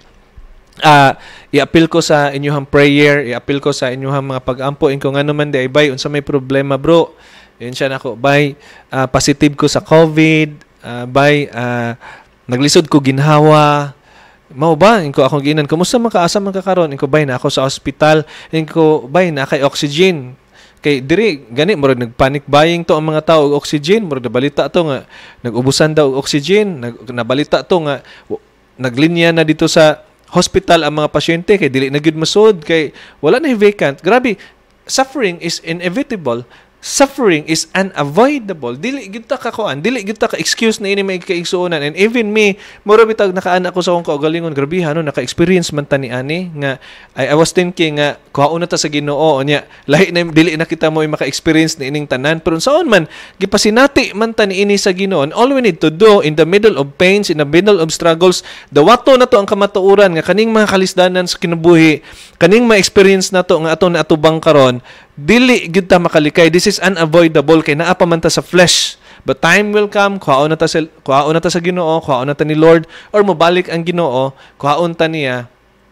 uh, i-appeal ko sa inyong prayer, i-appeal ko sa inyong mga pag-ampo inko ngano man di bye unsa may problema bro. Yun siya nako bye, uh, positive ko sa COVID, uh, bye, uh, naglisod ko ginhawa. Mao ba inko akong ginan kumusta man kaasa man kakaron inko bye na ako sa ospital, inko bye na kay oxygen. Kay diri gani murag nagpanic buying to ang mga tao og oxygen, murag nabalita to nga nagubusan daw og oxygen, nag, nabalita to nga naglinya na dito sa hospital ang mga pasyente kay dili na gyud masud kay wala na vacant. Grabe, suffering is inevitable. Suffering is unavoidable. Dili gyud ta kakuan, dili gyud ta ka excuse na ini may kaigsuonan. And even me, mura bitag nakaana ko sa akong kaugalingon, grabe no, naka-experience man ta ni ani nga I, I was thinking nga kuhaon na ta sa Ginoo nya. Lahi na dili na kita mo maka-experience ni ining tanan, pero saon man gipasinati man ta ni ini sa Ginoo. And all we need to do in the middle of pains, in the middle of struggles, dawato na to ang kamatuoran nga kaning mga kalisdanan sa kinabuhi, kaning ma-experience na to nga ato na atubang karon, dili gyud ta makalikay. This is unavoidable kay naa pa man ta sa flesh. But time will come, kuhaon na ta sa kuhaon na ta sa Ginoo, kuhaon na ta ni Lord, or mobalik ang Ginoo, kuhaon ta niya.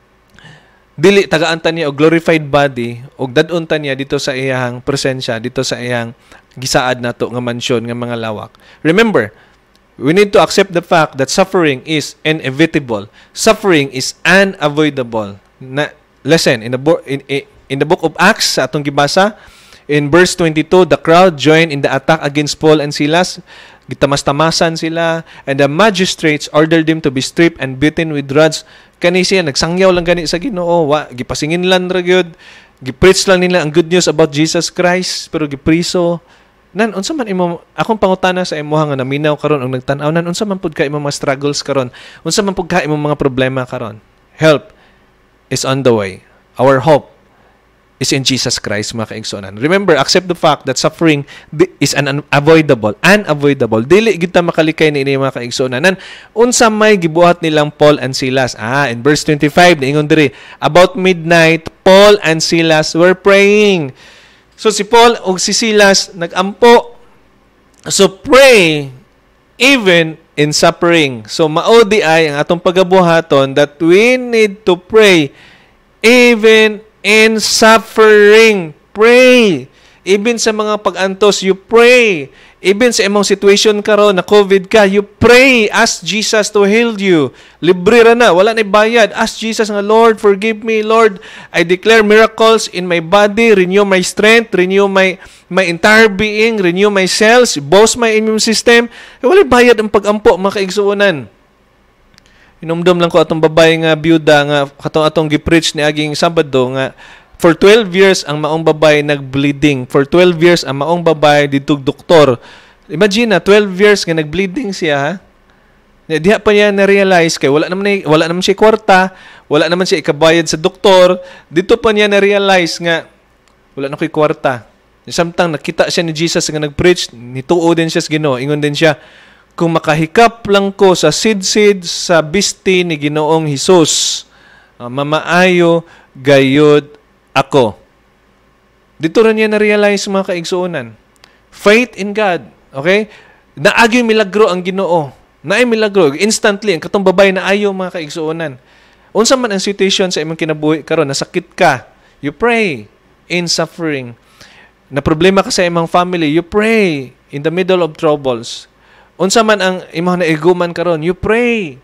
Dili tagaan ta niya og glorified body, og dad-on ta niya dito sa iyang presensya, dito sa iyang gisaad nato nga mansyon nga mga lawak. Remember, we need to accept the fact that suffering is inevitable. Suffering is unavoidable. Na listen in the in, in In the book of Acts, sa atong gibasa, in verse twenty-two, the crowd joined in the attack against Paul and Silas. Gitamas-tamasan sila, and the magistrates ordered them to be stripped and beaten with rods. Kani siya, nagsangyaw lang gani sa Ginoo. Wa, gipasingin lang ra gyud. Gipreach lang nila ang good news about Jesus Christ, pero gipriso. Nan, unsa man imo, akong pangutana sa imuha nga naminaw karon og nagtan-aw, nan, unsa man pud ka imong mga struggles karon? Unsa man pud ka imong mga problema karon? Help is on the way. Our hope is in Jesus Christ, mga kaigsuonan. Remember, accept the fact that suffering is unavoidable. Unavoidable. Dili gyud ta makalikay ni ini mga kaigsuonan. Unsa may gibuhat nilang Paul and Silas? Ah, in verse twenty-five, niingon diri, about midnight, Paul and Silas were praying. So si Paul ug si Silas nagampo. So pray even in suffering. So mao di ay ang atong pagabuhaton that we need to pray even in suffering. Pray. Even sa mga pag-antos, you pray. Even sa imong situation karon na COVID ka, you pray. Ask Jesus to heal you. Libre ra na, wala na bayad. Ask Jesus nga, Lord, forgive me, Lord. I declare miracles in my body, renew my strength, renew my my entire being, renew my cells, boost my immune system. E, wala bayad ang pag-ampo, mga kaigsuonan. Inumdum lang ko atong babae nga byuda nga katong atong gi-preach ni aging Sabado nga for twelve years ang maong babae nag-bleeding. For twelve years ang maong babae dito doktor. Imagine na twelve years nga nag-bleeding siya ha. Diha pa niya na-realize kay wala naman wala naman siya kwarta, wala naman siya ikabayad sa doktor. Dito pa niya na-realize nga wala na ko'y kwarta. Samtang nakita siya ni Jesus nga nag-preach, nituo din siya sa Ginoo. Ingon din siya, kung makahikap lang ko sa sidsid sa bisti ni Ginoong Hesus, uh, mamaayo gayud ako. Dito rin niya na-realize mga kaigsuonan. Faith in God. Okay? Naagyo milagro ang Ginoo. Naay milagro. Instantly, ang katong babay na ayaw mga kaigsuonan. Unsa man ang situation sa imong kinabuhi karon, nasakit ka, you pray in suffering. Na problema ka sa imong family, you pray in the middle of troubles. Unsa man ang imong naiguman karon, you pray.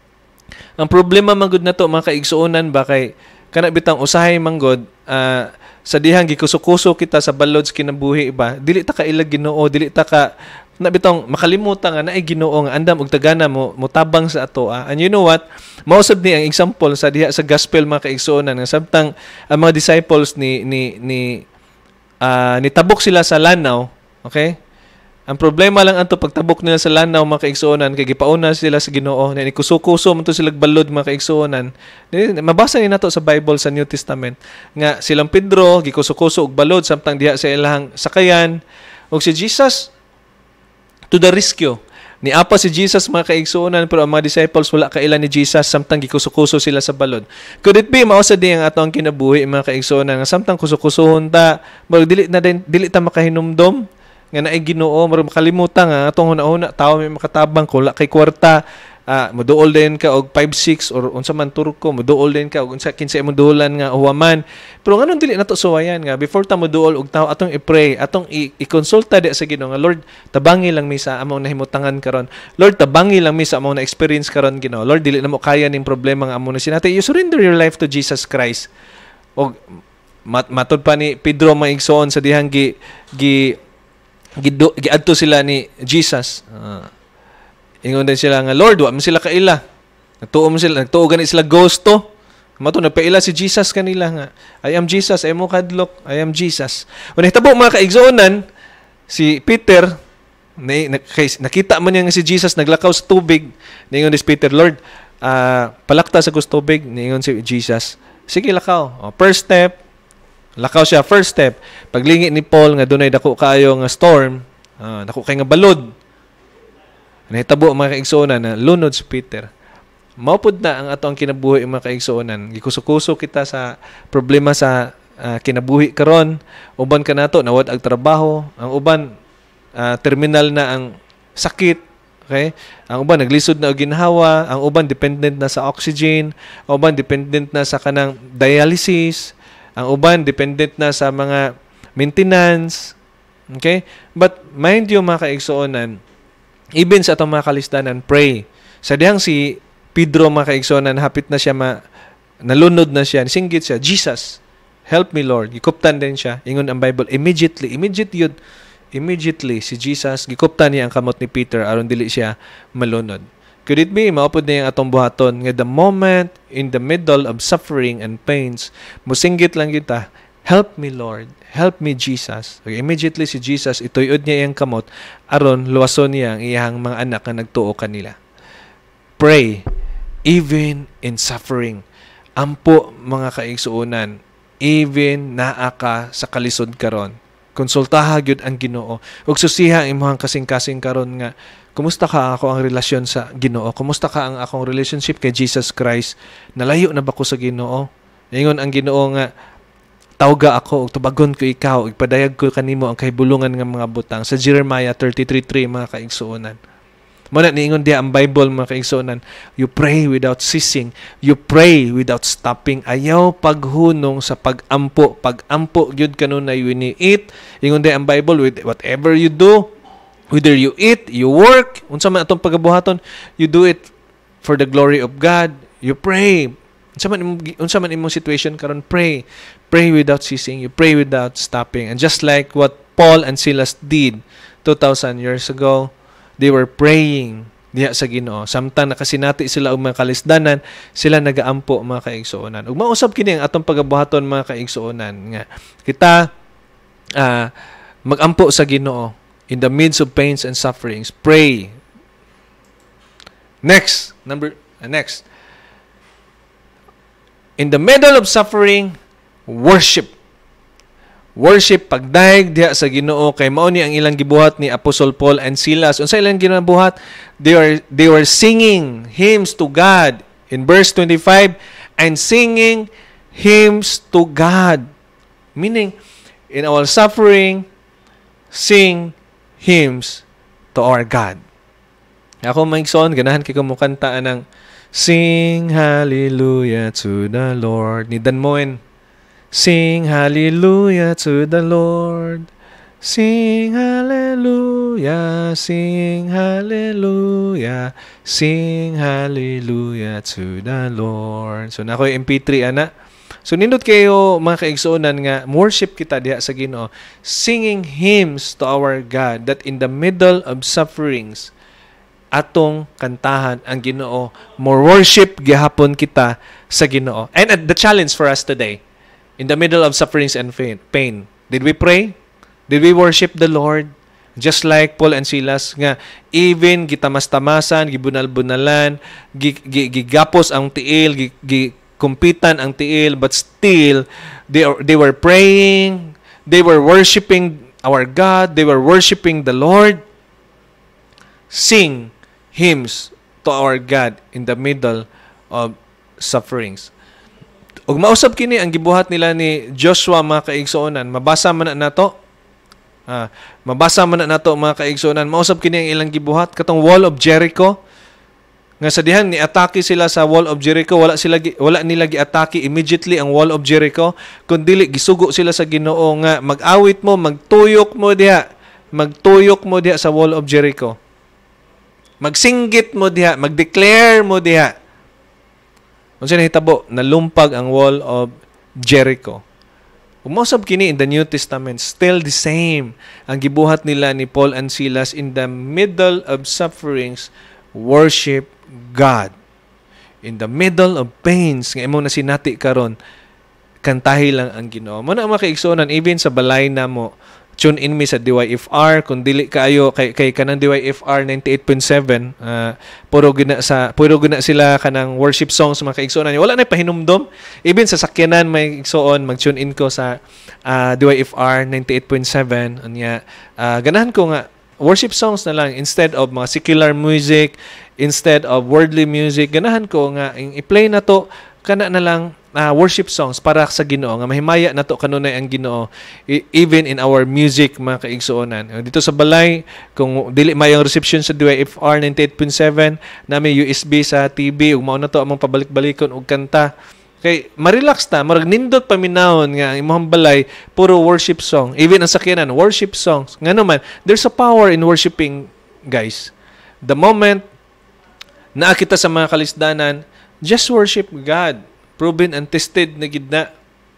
Ang problema magud nato mga kaigsuonan ba kay kana bitang usahay manggod uh, sa dihang gikusukuso kita sa balod sa kinabuhi ba, dili ta ka ilag Ginoo, dili ta ka na bitong makalimutan nga naay Ginoo nga andam og tagana mo mutabang sa ato. Ah. And you know what? Mausab ni ang example sa diha sa gospel mga kaigsuonan nga samtang ang mga disciples ni ni ni uh, nitabok sila sa lanaw, okay? Ang problema lang anto pagtabok nila sa lanaw mga kaigsuonan kay gipauna sila sa Ginoo na nikusukuso man to sila balod mga kaigsuonan. Mabasa ni nato sa Bible sa New Testament nga silang Pedro gikusukuso og balod samtang diha sa ilahang sakayan ug si Jesus to the rescue. Niapa si Jesus mga kaigsuonan pero ang mga disciples wala kaila ni Jesus samtang gikusukuso sila sa balod. Could it be mao sa di ang atong kinabuhi mga kaigsuonan nga samtang kusukusohon ta murag dili na din, dili ta makahinumdom nga naay Ginoo, murag makalimutan nga atong una-una tawo may makatabang ko la kay kwarta, uh, moduol din ka og five six or unsa man turko, moduol din ka og unsa kinsa imong duolan nga huwaman. Pero nganon dili nato suwayan nga before ta moduol og tawo atong i-pray, atong i-konsulta di sa Ginoo nga Lord, tabangi lang mi sa among nahimutangan karon. Lord, tabangi lang mi sa among na-experience karon Ginoo. Lord, dili na mo kaya ning problema nga among nasinati. You surrender your life to Jesus Christ. Og mat matod pa ni Pedro maigsoon sa dihang gi gi giadto sila ni Jesus. Uh, ingon din sila nga Lord, wa man sila kaila. Nagtuo man sila, nagtuo gani sila ghosto. Mato nagpaila si Jesus kanila nga. I am Jesus, I mo kadlok, I am Jesus. When hitabo mga kaigsuonan, si Peter na, na, nakita man niya nga si Jesus naglakaw sa tubig. Ningon ni Peter, Lord, uh, palakta sa gusto tubig. Ningon si Jesus, sige lakaw. O, first step, lakaw siya, first step. Paglingi ni Paul nga dunay dako kaayo nga storm, uh, dako kay nga balod. Nahitabo mga kaigsuonan na lunod si Peter. Maupod na ang atong kinabuhi mga kaigsuonan. Gikusukuso kita sa problema sa uh, kinabuhi karon. Uban ka nato nawad ag trabaho, ang uban uh, terminal na ang sakit. Okay? Ang uban naglisod na og ginhawa, ang uban dependent na sa oxygen, ang uban dependent na sa kanang dialysis. Ang uban, dependent na sa mga maintenance. Okay? But, mind you mga kaigsuonan, even sa itong mga kalistanan, pray. Sa dihang si Pedro mga kaigsuonan, hapit na siya, ma, nalunod na siya, singgit siya, Jesus, help me Lord. Gikuptan din siya. Ingon ang Bible, immediately, immediate yun, immediately, si Jesus, gikuptan niya ang kamot ni Peter, aron dili siya malunod. Could it be, maupod na yung atong buhaton, nga the moment in the middle of suffering and pains, musinggit lang kita, help me Lord, help me Jesus. Okay, immediately si Jesus, ituyod niya yung kamot, aron luwason niya ang iyang mga anak na nagtuo kanila. Pray, even in suffering. Ampo mga kaigsuonan, even naa ka sa kalisod karon. Konsultaha gyud ang Ginoo. Ug susiha ang imong kasing-kasing karon nga, kumusta ka ako ang relasyon sa Ginoo? Kumusta ka ang akong relationship kay Jesus Christ? Nalayo na ba ko sa Ginoo? Ingon ang Ginoo nga, tawga ako, ug tubagon ko ikaw, ug padayag ko kanimo ang kahibulungan nga mga butang. Sa Jeremiah thirty-three three mga kaigsuonan. Muna niingon diya ang Bible mga kaigsuonan, you pray without ceasing, you pray without stopping. Ayaw paghunong sa pagampo. Pagampo gyud kanunay when you eat. Ingon diya ang Bible, with whatever you do, whether you eat, you work, unsa man atong pagabuhaton, you do it for the glory of God. You pray. Unsa man unsa man imong situation karon, pray. Pray without ceasing. You pray without stopping. And just like what Paul and Silas did two thousand years ago, they were praying diha sa Ginoo. Samtang nakasinati sila og mga kalisdanan, sila nagaampo mga kaigsuonan. Ug mausab kini ang atong pagabuhaton mga kaigsuonan nga kita uh, magampo sa Ginoo in the midst of pains and sufferings. Pray. Next, number uh, next. In the middle of suffering, worship. Worship, pagdaig diha sa Ginoo, kay mao ni ang ilang gibuhat ni Apostle Paul and Silas. Unsa ilang ginabuhat? They were they were singing hymns to God in verse twenty-five, and singing hymns to God. Meaning, in our suffering, sing hymns to our God. Ako maigsoon, ganahan kay kumukanta ng Sing hallelujah to the Lord. Ni Dan Moen. Sing hallelujah to the Lord. Sing hallelujah, sing hallelujah, sing hallelujah to the Lord. So nakoy M P three ana. So nindot kayo mga kaigsuonan nga worship kita diha sa Ginoo, singing hymns to our God, that in the middle of sufferings atong kantahan ang Ginoo, more worship gihapon kita sa Ginoo. And uh, the challenge for us today, in the middle of sufferings and pain, did we pray? Did we worship the Lord? Just like Paul and Silas nga, even gitamas-tamasan, gibunal-bunalan, gigapos ang tiil, gikumpitan ang tiil, but still, they, they were praying, they were worshiping our God, they were worshiping the Lord. Sing hymns to our God in the middle of sufferings. Ug mausab kini ang gibuhat nila ni Joshua mga kaigsuonan. Mabasa man na nato. Ah, mabasa man na nato mga kaigsuonan. Mausab kini ang ilang gibuhat katong Wall of Jericho. Nga sa dihan ni atake sila sa Wall of Jericho, wala sila wala nila gi-atake immediately ang Wall of Jericho, kundi gisugo sila sa Ginoo nga mag-awit mo, magtuyok mo diha, magtuyok mo diha sa Wall of Jericho. Magsinggit mo diha, mag-declare mo diha. Unsa nahitabo? Nalumpag ang Wall of Jericho. Umosab kini in the New Testament, still the same. Ang gibuhat nila ni Paul and Silas in the middle of sufferings, worship God. In the middle of pains, nga imo na sinati karon, kantahi lang ang Ginoo. Mo na mga kaigsuonan, even sa balay na mo, tune in me sa D Y F R, kung dili kaayo kay kay kanang D Y F R ninety-eight point seven, uh, puro gina sa puro gina sila kanang worship songs mga kaigsuonan. Wala na pahinumdom. Even sa sakyanan may igsuon, mag-tune in ko sa uh, D Y F R ninety-eight point seven. Anya, uh, ganahan ko nga worship songs na lang instead of mga secular music, instead of worldly music. Ganahan ko nga i-play na to kana na lang uh, worship songs para sa Ginoo, nga mahimaya nato kanunay ang Ginoo even in our music mga kaigsuonan. Dito sa balay, kung dili mayang reception sa D Y F R ninety-eight point seven, nami U S B sa T V ug mao na to among pabalik-balikon og kanta. Kay ma-relax ta, marag nindot paminahon nga imong balay puro worship song. Even ang sakyanan worship songs. Ngano man, there's a power in worshiping, guys. The moment na kita sa mga kalisdanan, just worship God. Proven and tested na gidna.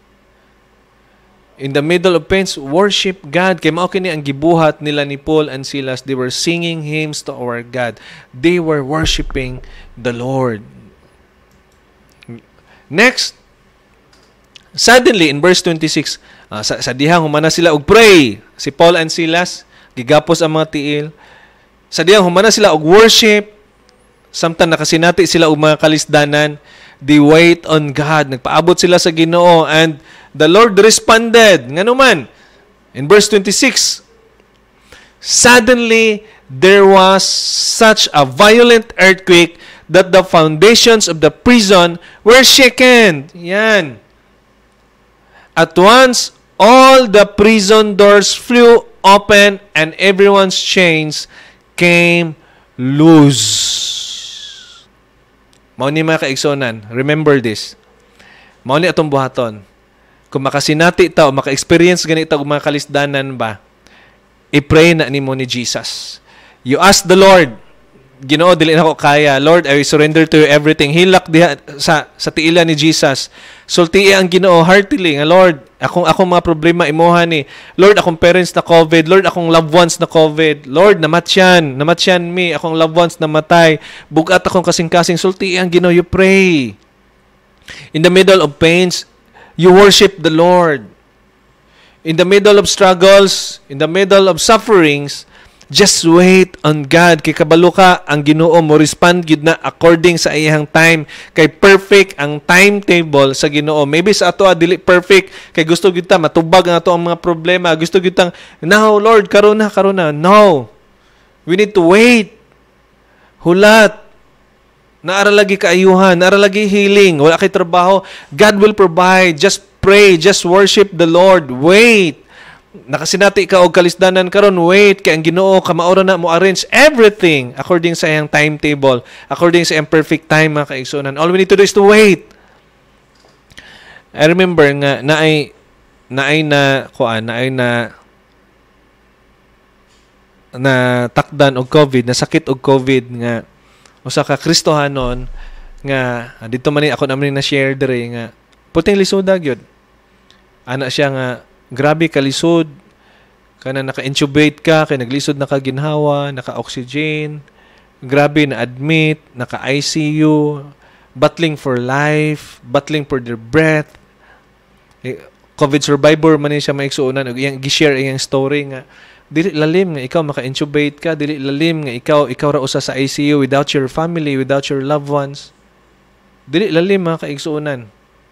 In the middle of pains, worship God. Kaya mao kini ang gibuhat nila ni Paul and Silas. They were singing hymns to our God. They were worshiping the Lord. Next, suddenly in verse twenty-six, uh, sa, sa dihang humana sila og pray. Si Paul and Silas, gigapos ang mga tiil. Sa dihang humana sila og worship. Samtang nakasinati sila og mga kalisdanan, they wait on God. Nagpaabot sila sa Ginoo and the Lord responded. Ngano man? In verse twenty-six, suddenly there was such a violent earthquake that the foundations of the prison were shaken. Yan. At once, all the prison doors flew open and everyone's chains came loose. Mao ni mga kaigsonan, remember this. Mao ni atong buhaton. Kung makasinati ta o maka-experience ganito og mga kalisdanan ba, i-pray na nimo ni Jesus. You ask the Lord, Ginoo, dili na ko kaya. Lord, I surrender to you everything. Hilak diha sa sa tiila ni Jesus. Sulti ang Ginoo heartily nga, Lord, akong akong mga problema imuha ni. Lord, akong parents na COVID. Lord, akong loved ones na COVID. Lord, namatyan. Namatyan mi. Akong loved ones namatay. Bugat akong kasing-kasing. Sulti ang Ginoo. You pray. In the middle of pains, you worship the Lord. In the middle of struggles, in the middle of sufferings, just wait on God. Kay kabalo ka, ang Ginoo mo respond gid na according sa iyang time. Kay perfect ang timetable sa Ginoo. Maybe sa ato dili perfect. Kay gusto gid ta matubag ang ato ang mga problema. Gusto gid tang, now Lord, karon na, karon na. No. We need to wait. Hulat. Naara lagi kaayuhan, naara lagi healing, wala kay trabaho. God will provide. Just pray, just worship the Lord. Wait. Nakasinati ka og kalisdanan karon, wait kay ang Ginoo kamaura na mo arrange everything according sa iyang timetable, according sa iyang perfect time, mga kaigsunan. All we need to do is to wait. I remember nga naay naay na kuan, naay na na takdan og COVID, nasakit og COVID nga usa ka Kristohanon nga dito man ni ako naman na share dere nga puting lisuda gyud. Ana siya nga grabe kalisod, kana naka-intubate ka, kay naglisod na ka ginhawa, naka-oxygen, grabe na admit, naka-I C U, battling for life, battling for their breath. COVID survivor man siya maigsuonan, ug iyang gi-share iyang story nga dili lalim nga ikaw maka-intubate ka, dili lalim nga ikaw ikaw ra usa sa I C U without your family, without your loved ones. Dili lalim mga kaigsuonan.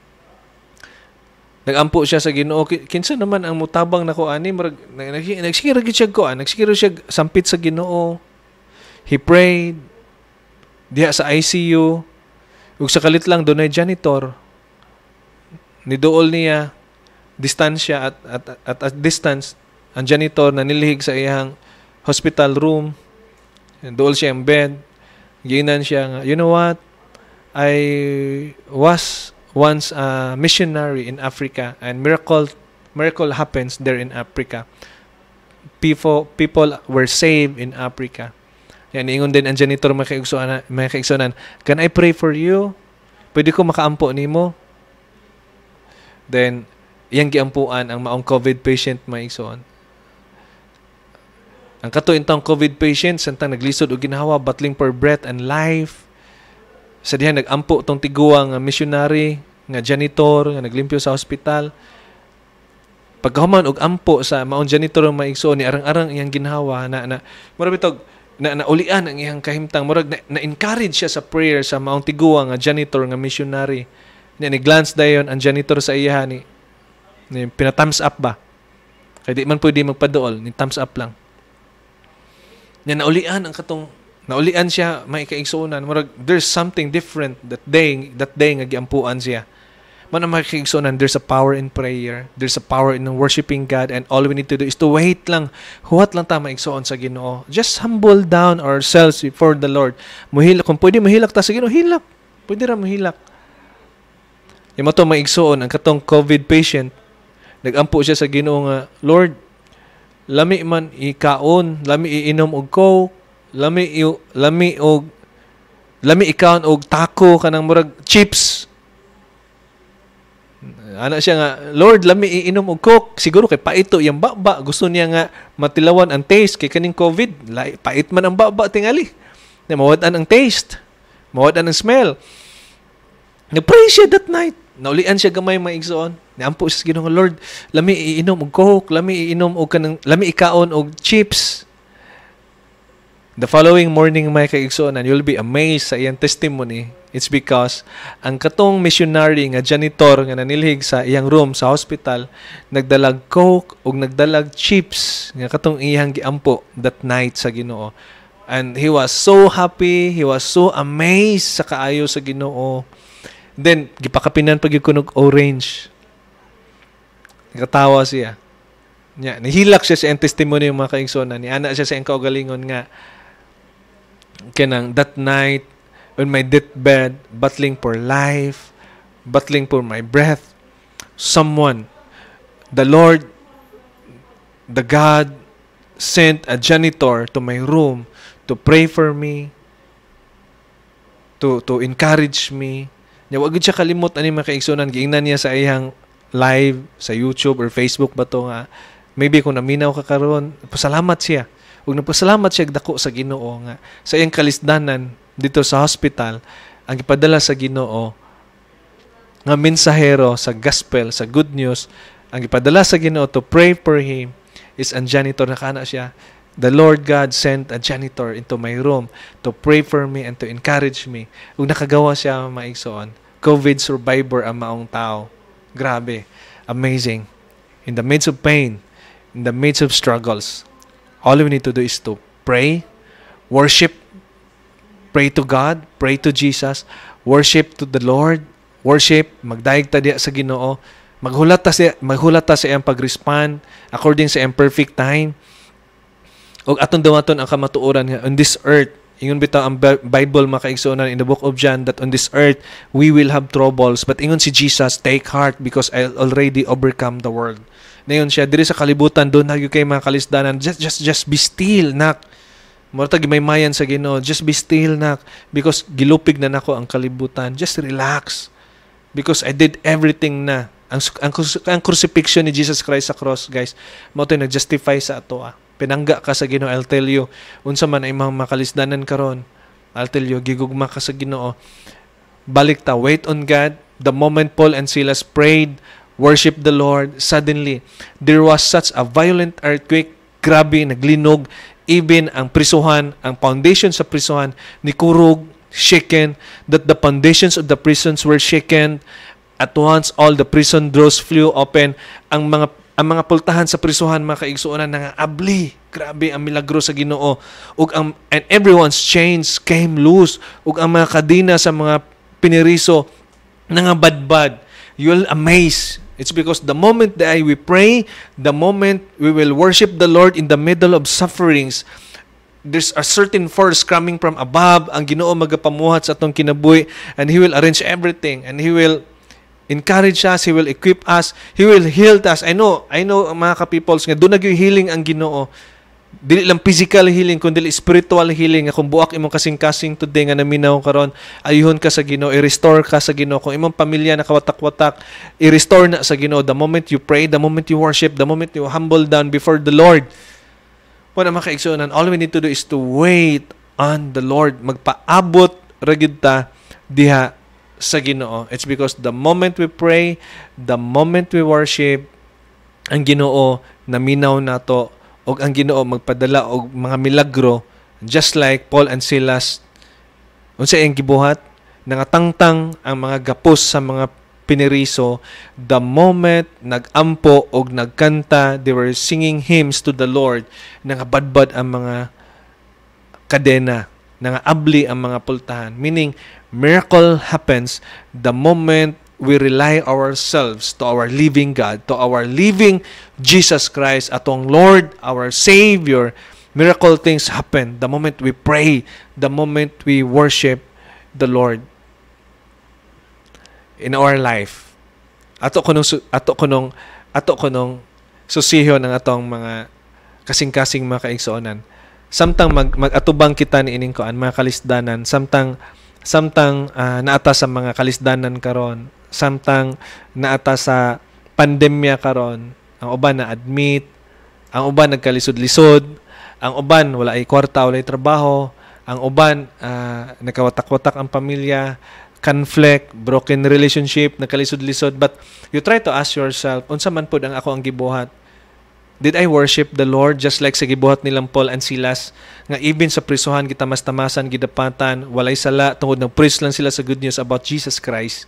Nagampo siya sa Ginoo. Kinsa naman ang mutabang nako ani, nagsikira gid siya ko, nagsikira siya sampit sa Ginoo. He prayed diha sa I C U. Ug sa kalit lang dunay janitor. Niduol niya distansya at at at, at distance ang janitor na nilihig sa iyang hospital room. Duol siya ang bed. Ginan siya nga, you know what? I was once a missionary in Africa, and miracle miracle happens there in Africa. People people were saved in Africa. Yan ingon din ang janitor, may kaigsunan, may kaigsunan. Can I pray for you? Pwede ko makaampo nimo? Then iyang giampuan ang maong COVID patient maigsuon. Ang kato intang COVID patient santang naglisod og ginhawa, battling for breath and life. Sa diha nagampo tong tiguang nga missionary, nga janitor, nga naglimpyo sa hospital. Pagkahuman og ampo sa maong janitor ang maigsuon ni arang-arang iyang ginhawa na na murag bitog na naulian ang iyang kahimtang, murag na, na-encourage siya sa prayer sa maong tiguang nga janitor nga missionary. Ni ni-glance dayon ang janitor sa iya ni, ni pina-thumbs up ba? Kaya di man pwede magpaduol, ni thumbs up lang. Nya naulian ang katong naulian siya may kaigsuonan, murag there's something different that day that day nga giampuan siya. Man ang kaigsuonan, there's a power in prayer, there's a power in worshiping God, and all we need to do is to wait lang. Huwat lang ta maigsuon sa Ginoo. Just humble down ourselves before the Lord. Muhilak kung pwede mahilak ta sa Ginoo, hilak. Pwede ra mahilak. Yung mato maigsuon ang katong COVID patient, nagampo siya sa Ginoo nga, Lord, lami man ikaon, lami iinom og coke, lami lami og lami ikaon og taco kanang murag chips. Ana siya nga, Lord, lami iinom og coke, siguro kay paito yang baba, gusto niya nga matilawan ang taste kay kaning COVID, lai, pait man ang baba tingali. Na mawad-an ang taste, mawad-an ang smell. Nag-pray siya that night. Naulian siya gamay maigsoon. Niampo siya sa Ginoo, Lord, lami iinom og coke, lami iinom og kanang lami ikaon og chips. The following morning, may kaigsuonan, you'll be amazed sa iyang testimony. It's because ang katong missionary nga janitor nga nanilhig sa iyang room sa hospital, nagdalag coke ug nagdalag chips nga katong iyang giampo that night sa Ginoo. And he was so happy, he was so amazed sa kaayo sa Ginoo. Then gipakapinan pag kunog orange. Nakatawa siya. Nya, nahilak siya sa iyang testimony ng mga kaigsuonan. Ni ana siya sa iyang kaugalingon nga kanang that night on my deathbed, battling for life, battling for my breath, someone, the Lord, the God, sent a janitor to my room to pray for me, to to encourage me. Nya wa gid siya kalimot ani mga kaigsuonan, giingnan niya sa iyang live sa YouTube or Facebook ba to nga maybe kung naminaw ka karon, pasalamat siya. Ug nagpasalamat siya dako sa Ginoo nga sa iyang kalisdanan dito sa hospital, ang ipadala sa Ginoo nga mensahero sa gospel, sa good news, ang ipadala sa Ginoo to pray for him is ang janitor. Nakana siya, the Lord God sent a janitor into my room to pray for me and to encourage me. Ug nakagawa siya maigsoon. COVID survivor ang maong tao. Grabe. Amazing. In the midst of pain, in the midst of struggles, all we need to do is to pray, worship, pray to God, pray to Jesus, worship to the Lord, worship, magdaig ta diya sa Ginoo, Maghulat ta siya, maghulat ta sa iyang pag-respond according sa iyang perfect time. O atong dawaton ang kamatuoran nga on this earth. Ingon bitaw ang Bible makaigsuonan in the book of John that on this earth we will have troubles. But ingon si Jesus, take heart because I already overcome the world. Nayon siya diri sa kalibutan doon na kay mga kalisdanan. Just just just be still, nak. Murag may mayan sa Ginoo. Just be still, nak, because gilupig na nako ang kalibutan. Just relax. Because I did everything na. Ang, ang, ang crucifixion ni Jesus Christ sa cross, guys, mo to nag-justify sa ato. Ah. Pinangga ka sa Ginoo. I'll tell you, unsa man ay mga makalisdanan karon. I'll tell you, gigugma ka sa Ginoo. Balik ta, wait on God. The moment Paul and Silas prayed, worship the Lord, suddenly, there was such a violent earthquake. Grabe, naglinog. Even ang prisuhan, ang foundation sa prisuhan, nikurog, shaken, that the foundations of the prisons were shaken. At once, all the prison doors flew open. Ang mga ang mga pultahan sa prisuhan, mga kaigsuonan, nga abli. Grabe, ang milagro sa Ginoo. Ug ang, and everyone's chains came loose. Ug ang mga kadina sa mga piniriso, nga badbad. You'll amaze. It's because the moment that we pray, the moment we will worship the Lord in the middle of sufferings, there's a certain force coming from above. Ang Ginoo magapamuhat sa atong kinabuhi, and He will arrange everything, and He will encourage us, He will equip us, He will heal us. I know, I know mga ka-peoples nga doon nagyoy healing ang Ginoo. Dili lang physical healing, kundi spiritual healing. Kung buak imong kasing-kasing today nga naminaw karon, ayuhon ka sa Ginoo, i-restore ka sa Ginoo. Kung imong pamilya nakawatak-watak, i-restore na sa Ginoo. The moment you pray, the moment you worship, the moment you humble down before the Lord. Wala makaigsuonan, all we need to do is to wait on the Lord. Magpaabot ra gyud ta diha sa Ginoo. It's because the moment we pray, the moment we worship, ang Ginoo naminaw nato, og ang Ginoo magpadala og mga milagro, just like Paul and Silas. Unsa iyang gibuhat? Nangatangtang ang mga gapos sa mga piniriso. The moment nagampo og nagkanta, they were singing hymns to the Lord. Nangabadbad ang mga kadena, nangaabli ang mga pultahan. Meaning, miracle happens the moment we rely ourselves to our living God, to our living Jesus Christ, atong Lord, our Savior. Miracle things happen the moment we pray, the moment we worship the Lord in our life. Ato kunong ato kunong ato kunong susiho ng atong mga kasing-kasing mga kaigsuonan. Samtang mag, mag-atubang kita ni ining koan mga kalisdanan, samtang samtang uh, naata sa mga kalisdanan karon, samtang naata sa pandemya karon, ang uban na admit, ang uban nagkalisod-lisod, ang uban wala ay kwarta, wala ay trabaho, ang uban uh, nakawatak-watak ang pamilya, conflict, broken relationship, nagkalisod-lisod. But you try to ask yourself, unsa man pod ang ako ang gibuhat? Did I worship the Lord just like sa gibuhat nilang Paul and Silas? Nga even sa prisuhan kita mas tamasan, gidapatan, walay sala, tungod nag-preach lang sila sa good news about Jesus Christ.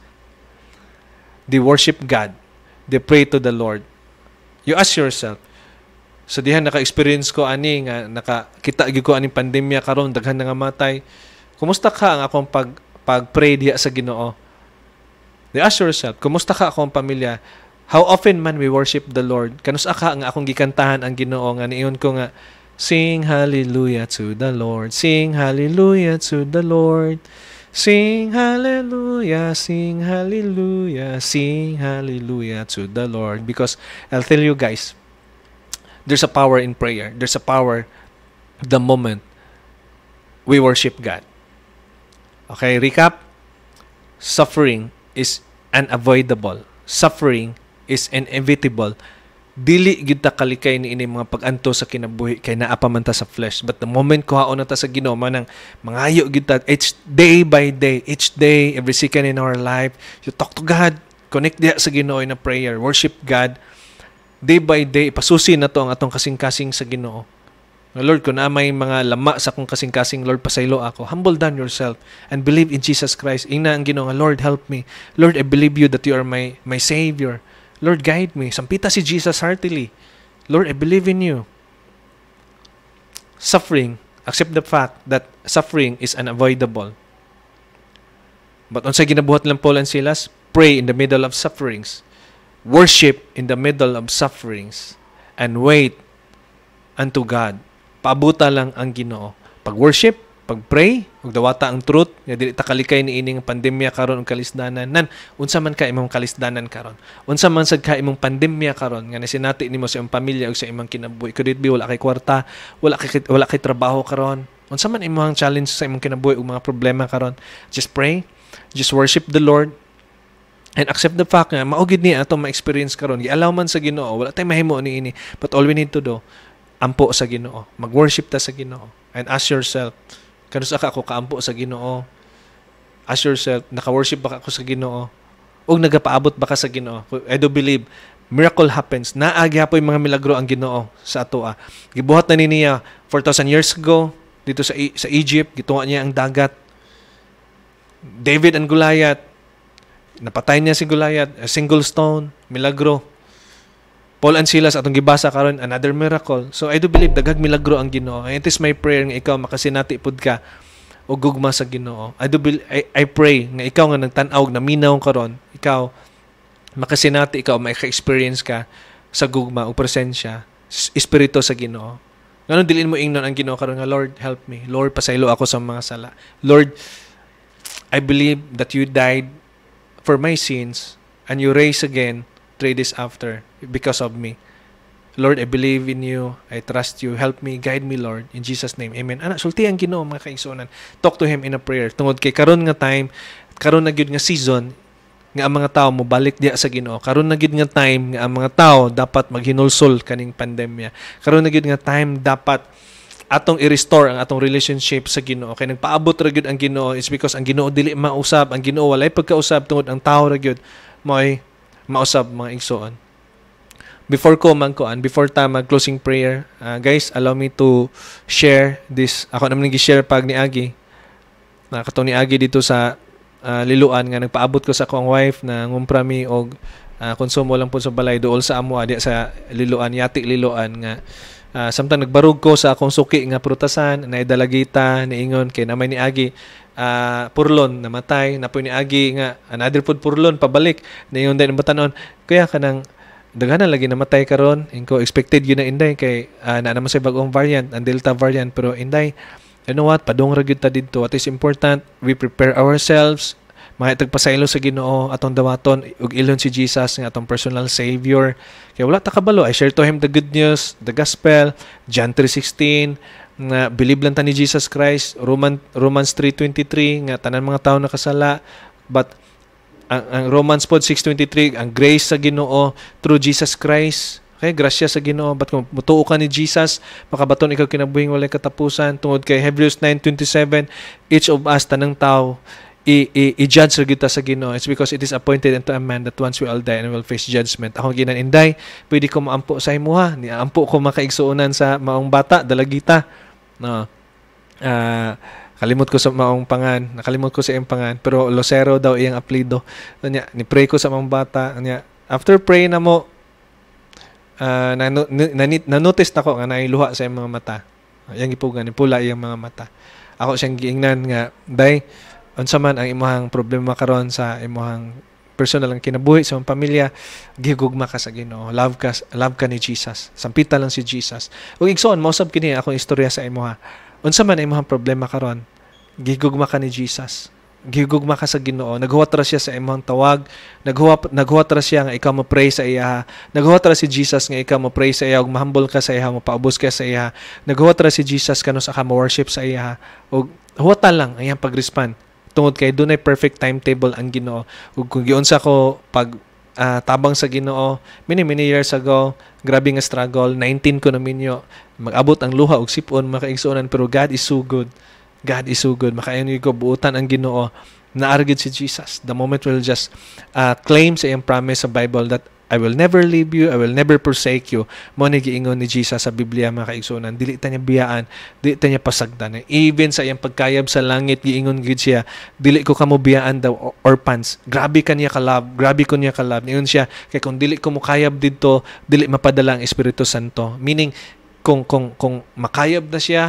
They worship God. They pray to the Lord. You ask yourself, sa dihan naka-experience ko ani nga nakakita gyud ko aning pandemya karon, daghan nga matay. Kumusta ka ang akong pag pag-pray diha sa Ginoo? You ask yourself, kumusta ka akong pamilya? How often man we worship the Lord? Kanus aka nga akong gikantahan ang Ginoo nga niingon ko nga, sing hallelujah to the Lord, sing hallelujah to the Lord, sing hallelujah, sing hallelujah, sing hallelujah to the Lord. Because I'll tell you guys, there's a power in prayer. There's a power the moment we worship God. Okay, recap. Suffering is unavoidable. Suffering is inevitable. Dili gid ta kalikay ni ini mga pag-anto sa kinabuhi kay naa pa man ta sa flesh. But the moment kuhaon na ta sa Ginoo, manang mangayo gid ta each day by day, each day, every second in our life, you talk to God, connect diha sa Ginoo in a prayer, worship God. Day by day, ipasusi na to ang atong kasing-kasing sa Ginoo. Lord, kung na may mga lama sa akong kasing-kasing, Lord, pasaylo ako. Humble down yourself and believe in Jesus Christ. Ina ang Ginoo, Lord, help me. Lord, I believe you that you are my my Savior. Lord, guide me. Sampita si Jesus heartily. Lord, I believe in you. Suffering, accept the fact that suffering is unavoidable. But unsa ginabuhat lang Paul and Silas? Pray in the middle of sufferings. worship in the middle of sufferings and wait unto God. Paabuta lang ang Ginoo. Pag-worship, pag-pray, ug dawata ang truth, nga dili ta kalikay ni ining pandemya karon ug kalisdanan. Nan, unsa man ka imong kalisdanan karon? Unsa man sad ka imong pandemya karon nga nasinati nimo sa imong pamilya ug sa imong kinabuhi? Could it be wala kay kwarta, wala kay wala kay trabaho karon? Unsa man imong challenge sa imong kinabuhi ug mga problema karon? Just pray, just worship the Lord, and accept the fact nga maugid ni atong ma-experience karon. Gi-allow man sa Ginoo, wala tay mahimo ni ini. But all we need to do, ampo sa Ginoo. Mag-worship ta sa Ginoo and ask yourself, kanus aka ako kaampo sa Ginoo? Ask yourself, naka-worship ba ako sa Ginoo? O nagapaabot ba ka sa Ginoo? I do believe miracle happens. Naagi hapoy mga milagro ang Ginoo sa atoa. Gibuhat na ni niya four thousand years ago dito sa e- sa Egypt, gitunga niya ang dagat. David and Goliath, napatay niya si Goliath, a single stone, milagro. Paul and Silas atong gibasa karon, another miracle. So I do believe dagag milagro ang Ginoo. And it is my prayer nga ikaw makasinati pud ka og gugma sa Ginoo. I do believe, I, I pray nga ikaw nga nagtan-aw na minaw karon, ikaw makasinati, ikaw maka-experience ka sa gugma o presensya, espiritu sa Ginoo. Ngano dilin mo ingnon ang Ginoo karon nga, Lord, help me. Lord, pasaylo ako sa mga sala. Lord, I believe that you died for my sins and you raised again three days after because of me. Lord, I believe in you. I trust you. Help me. Guide me, Lord. In Jesus' name. Amen. Ana, sulti ang Ginoo, mga kaigsunan. Talk to Him in a prayer. Tungod kay karon nga time, karon na gyud nga season, nga ang mga tao mo balik diya sa Ginoo. Karon na gyud nga time nga ang mga tao dapat maghinulsol kaning pandemya. Karon na gyud nga time dapat atong i-restore ang atong relationship sa Ginoo. Kay nagpaabot ra gyud ang Ginoo is because ang Ginoo dili mausab, ang Ginoo walay pagkausab tungod ang tao ra gyud mo'y mausab, mga igsoon. Before ko magkuan, before ta mag closing prayer, uh, guys, allow me to share this. Ako naman gi-share pag ni Agi. Nakatong ni Agi dito sa uh, Liloan nga nagpaabot ko sa akong wife na ngumpra mi og uh, konsumo lang po sa balay dool sa amo adi sa Liloan, Yati Liloan nga. Uh, samtang nagbarug ko sa akong suki nga prutasan, na idalagita niingon kay namay ni Agi uh, purlon namatay, napoy ni Agi nga another food purlon pabalik. Niingon din batanon, kuya kanang daghanan lagi namatay karon. Inko expected yun na inday kay uh, na naman sa bagong variant, ang Delta variant, pero inday, you know what, padung ra gyud ta didto. What is important, we prepare ourselves, mga tagpasaylo sa Ginoo atong dawaton ug ilon si Jesus nga atong personal savior. Kaya wala ta kabalo, I share to him the good news, the gospel, John three sixteen nga believe lang ta ni Jesus Christ, Roman Romans three twenty-three nga tanan mga tawo nakasala, but ang, ang Romans pod six twenty-three ang grace sa Ginoo through Jesus Christ. Okay, grasya sa Ginoo. But kung mutuo ka ni Jesus, makabaton ikaw kinabuhing walay katapusan. Tungod kay Hebrews nine twenty-seven, each of us tanang tao i, i, i-judge ra kita sa Ginoo. It's because it is appointed unto a man that once we all die and will face judgment. Ako ginaninday, pwede ko maampo sa imuha. Ni ampo ko makaigsuonan sa maong bata, dalagita. No. Ah, uh, kalimot ko sa maong pangan, nakalimot ko sa iyang pangan, pero Lucero daw iyang apelyido. Nya, ni pray ko sa maong bata. Nya, after pray na mo, uh, na, na, na, na-notice na ko nga nailuha sa iyang mga mata. Iyang ipugan, pula iyang mga mata. Ako siyang giingnan nga, day, unsa man ang imong problema karon sa imong personal ang kinabuhi sa imong pamilya, gihugma ka sa Ginoo. Love ka, love ka ni Jesus. Sampita lang si Jesus. Ug igsoon, mausab kini akong istorya sa imong. Unsa man ang imong problema karon, gihugma ka ni Jesus. Gihugma ka sa Ginoo. Naghuwat ra siya sa imong tawag. Naghuwat naghuwat ra siya nga ikaw mo pray sa iya. Naghuwat ra si Jesus nga ikaw mo pray sa iya ug mahumble ka sa iya, mo paubos ka sa iya. Naghuwat ra si Jesus kanus aka mo worship sa iya. Ug huwata lang ang iyang pag-respond. Tungod kay dunay perfect timetable ang Ginoo. Ug kung giunsa ko pag uh, tabang sa Ginoo many many years ago, grabe nga struggle, nineteen ko na minyo, mag-abot ang luha ug sipon makaigsuonan, pero God is so good. God is so good. Makayon ko buutan ang Ginoo. Naargid si Jesus. The moment we'll just uh, claim sa iyang promise sa Bible that I will never leave you, I will never forsake you. Mo ni giingon ni Jesus sa Biblia, mga kaigsunan. Dili ta niya biyaan, dili ta niya pasagdan. Even sa iyang pagkayab sa langit, giingon gid siya, dili ko kamo biyaan daw orphans. Grabe kaniya ka love, grabe ko niya ka love. Niyon siya, kay kung dili ko mo kayab didto, dili mapadala ang Espiritu Santo. Meaning kung kung kung makayab na siya,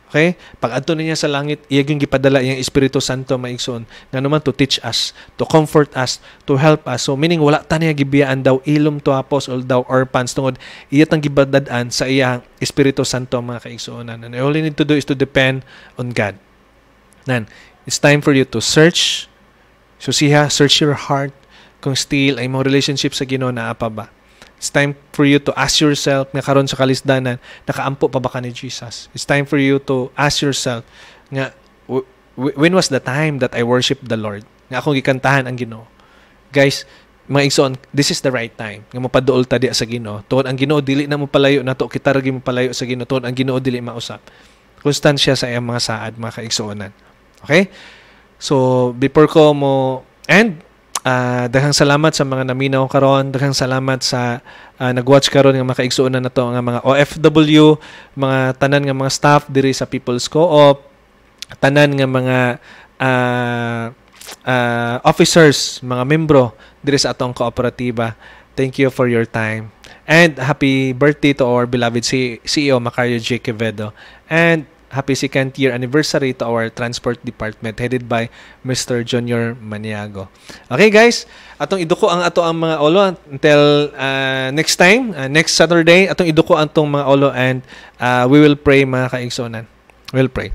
Okay? Pag adto niya sa langit, iya gyud gipadala iyang Espiritu Santo maigsoon nga naman to teach us, to comfort us, to help us. So meaning wala ta niya gibiyaan daw ilom to apos or daw orphans tungod iya tang gibadad-an sa iyang Espiritu Santo mga kaigsuonan. And all you need to do is to depend on God. Nan, it's time for you to search. So siya, search your heart kung still ay mo relationship sa Ginoo naa pa ba. It's time for you to ask yourself nga karon sa kalisdanan, nakaampo pa ba ka ni Jesus? It's time for you to ask yourself nga w- w- when was the time that I worship the Lord? Nga akong gikantahan ang Ginoo. Guys, mga igsoon, this is the right time nga mapaduol ta diha sa Ginoo. Tuod ang Ginoo dili na mo palayo nato, kita ra gyud mo palayo sa Ginoo. Tuod ang Ginoo dili mausap. Konstansya sa iyang mga saad, mga kaigsuonan. Okay? So, before ko mo end, Uh, daghang salamat sa mga naminaw karon, daghang salamat sa uh, nagwatch karon nga mga kaigsuonan nato nga mga O F W, mga tanan nga mga staff diri sa People's Co-op, tanan nga mga uh, uh, officers, mga membro diri sa atong kooperatiba. Thank you for your time. And happy birthday to our beloved C E O Macario J. Quevedo. And happy second year anniversary to our transport department headed by Mister Junior Maniago. Okay guys, atong iduko ang ato ang mga olo until uh, next time, uh, next Saturday, atong iduko antong mga olo and uh, we will pray mga kaigsonan. We'll pray.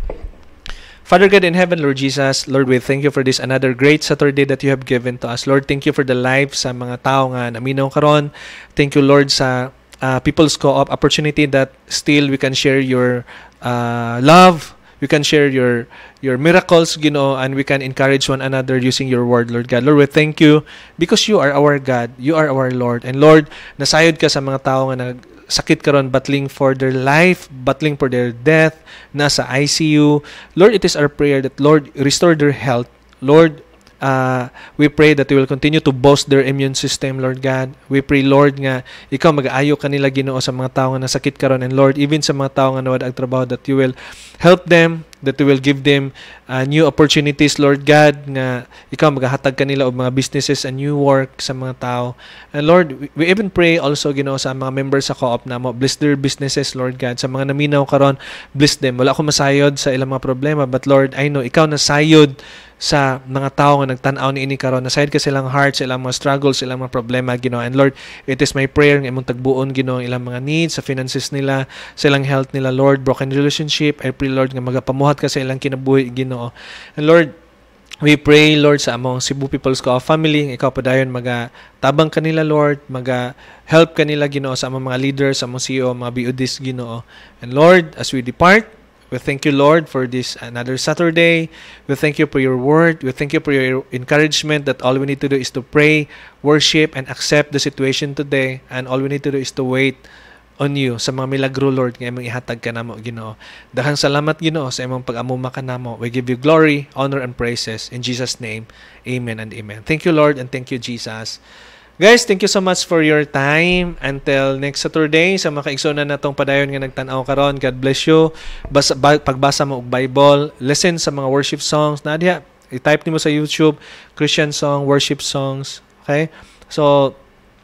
Father God in heaven, Lord Jesus, Lord, we thank you for this another great Saturday that you have given to us. Lord, thank you for the life sa mga tao nga naminaw karon. Thank you Lord sa uh, People's Co-op opportunity that still we can share your Uh, love, we can share your your miracles, Ginoo, and we can encourage one another using your word, Lord God. Lord, we thank you because you are our God, you are our Lord. And Lord, nasayod ka sa mga tao nga nagsakit karon, battling for their life, battling for their death, nasa I C U. Lord, it is our prayer that, Lord, restore their health. Lord, Uh, we pray that you will continue to boost their immune system, Lord God. We pray, Lord, nga ikaw mag-aayo kanila Ginoo sa mga tao nga nasakit karon, and Lord, even sa mga tao nga nawad ang trabaho, that you will help them, that you will give them uh, new opportunities, Lord God, nga ikaw magahatag kanila og mga businesses and new work sa mga tao. And Lord, we, we even pray also Ginoo sa mga members sa co-op na mo, bless their businesses, Lord God. Sa mga naminaw karon, bless them. Wala ako masayod sa ilang mga problema, but Lord, I know ikaw nasayod sa mga tao nga nagtan-aw ni ini karon, nasayod ka silang heart, sa ilang mga struggles, sa ilang mga problema, Ginoo. And Lord, it is my prayer nga imong tagbuon, Ginoo, ilang mga needs, sa finances nila, sa ilang health nila, Lord, broken relationship. I pray, Lord, nga magapamuhat ka sa ilang kinabuhi, Ginoo. And Lord, we pray, Lord, sa among Cebu People's Co-op family, ikaw padayon magatabang kanila, Lord, maga-help kanila, Ginoo, sa among mga leaders, sa among C E O, mga B O Ds, Ginoo. And Lord, as we depart, we thank you, Lord, for this another Saturday. We thank you for your word. We thank you for your encouragement that all we need to do is to pray, worship, and accept the situation today. And all we need to do is to wait on you sa mga milagro, Lord, nga imong ihatag ka namo, Ginoo. Daghang salamat, Ginoo, sa imong pag-amuma ka namo. We give you glory, honor, and praises. In Jesus' name, amen and amen. Thank you, Lord, and thank you, Jesus. Guys, thank you so much for your time. Until next Saturday, sa mga kaigsunan natong padayon nga nagtan-aw karon, God bless you. Basa, ba, pagbasa mo og Bible, listen sa mga worship songs. Na diha, i-type nimo sa YouTube, Christian song, worship songs. Okay? So,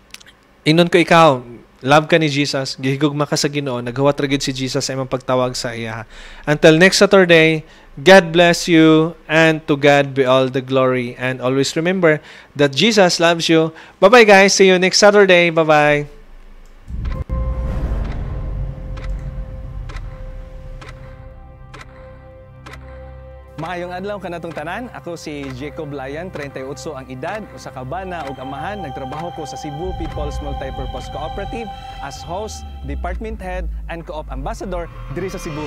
inon ko ikaw, love ka ni Jesus, gihigugma ka sa Ginoo, naghuwat ra gyud si Jesus sa imong pagtawag sa iya. Until next Saturday, God bless you, and to God be all the glory. And always remember that Jesus loves you. Bye-bye guys. See you next Saturday. Bye-bye. Maayong adlaw kanatong tanan. Ako si Jacob Layan, thirty-eight ang edad, usa ka bana ug amahan. Nagtrabaho ko sa Cebu People's Multipurpose Cooperative as host, department head, and co-op ambassador diri sa Cebu.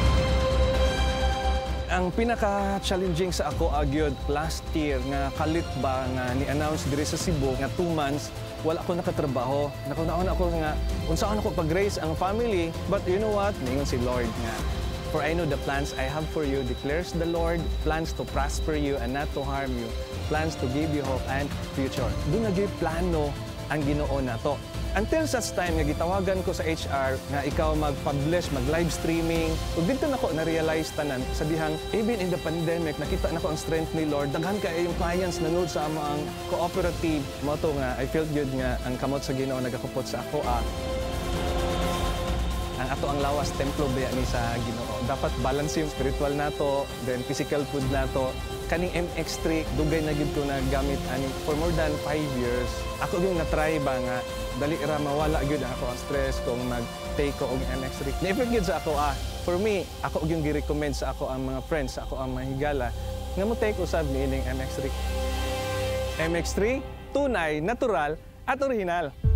Ang pinaka-challenging sa ako agyod last year nga kalit ba nga ni-announce diri sa Cebu nga two months wala ako nakatrabaho. Nakunaon ako nga unsaon ako pag-raise ang family, but you know what? Ningon si Lord nga, for I know the plans I have for you, declares the Lord, plans to prosper you and not to harm you, plans to give you hope and future. Doon nagyoy plano ang Ginoo nato. Until such time nga gitawagan ko sa H R nga ikaw mag-publish, mag-live streaming. Ug dito nako na-realize tanan sa dihang even in the pandemic nakita nako ang strength ni Lord. Daghan kay yung clients nanood sa among cooperative. Mo to nga I felt good nga ang kamot sa Ginoo nagakupot sa ako ah. Ang ato ang lawas templo baya ni sa Ginoo. dapat balance yung spiritual nato, then physical food nato. Kaning M X three, dugay na gid ko na gamit ani for more than five years. Ako yung na-try ba nga, dali ra mawala gyud ako ang stress kung mag-take ko og M X three. Na-effect gyud sa ako ah. For me, ako yung gi-recommend sa ako ang mga friends, sa ako ang mga higala, nga mo take usab ni ining M X three. M X three, tunay, natural, at original.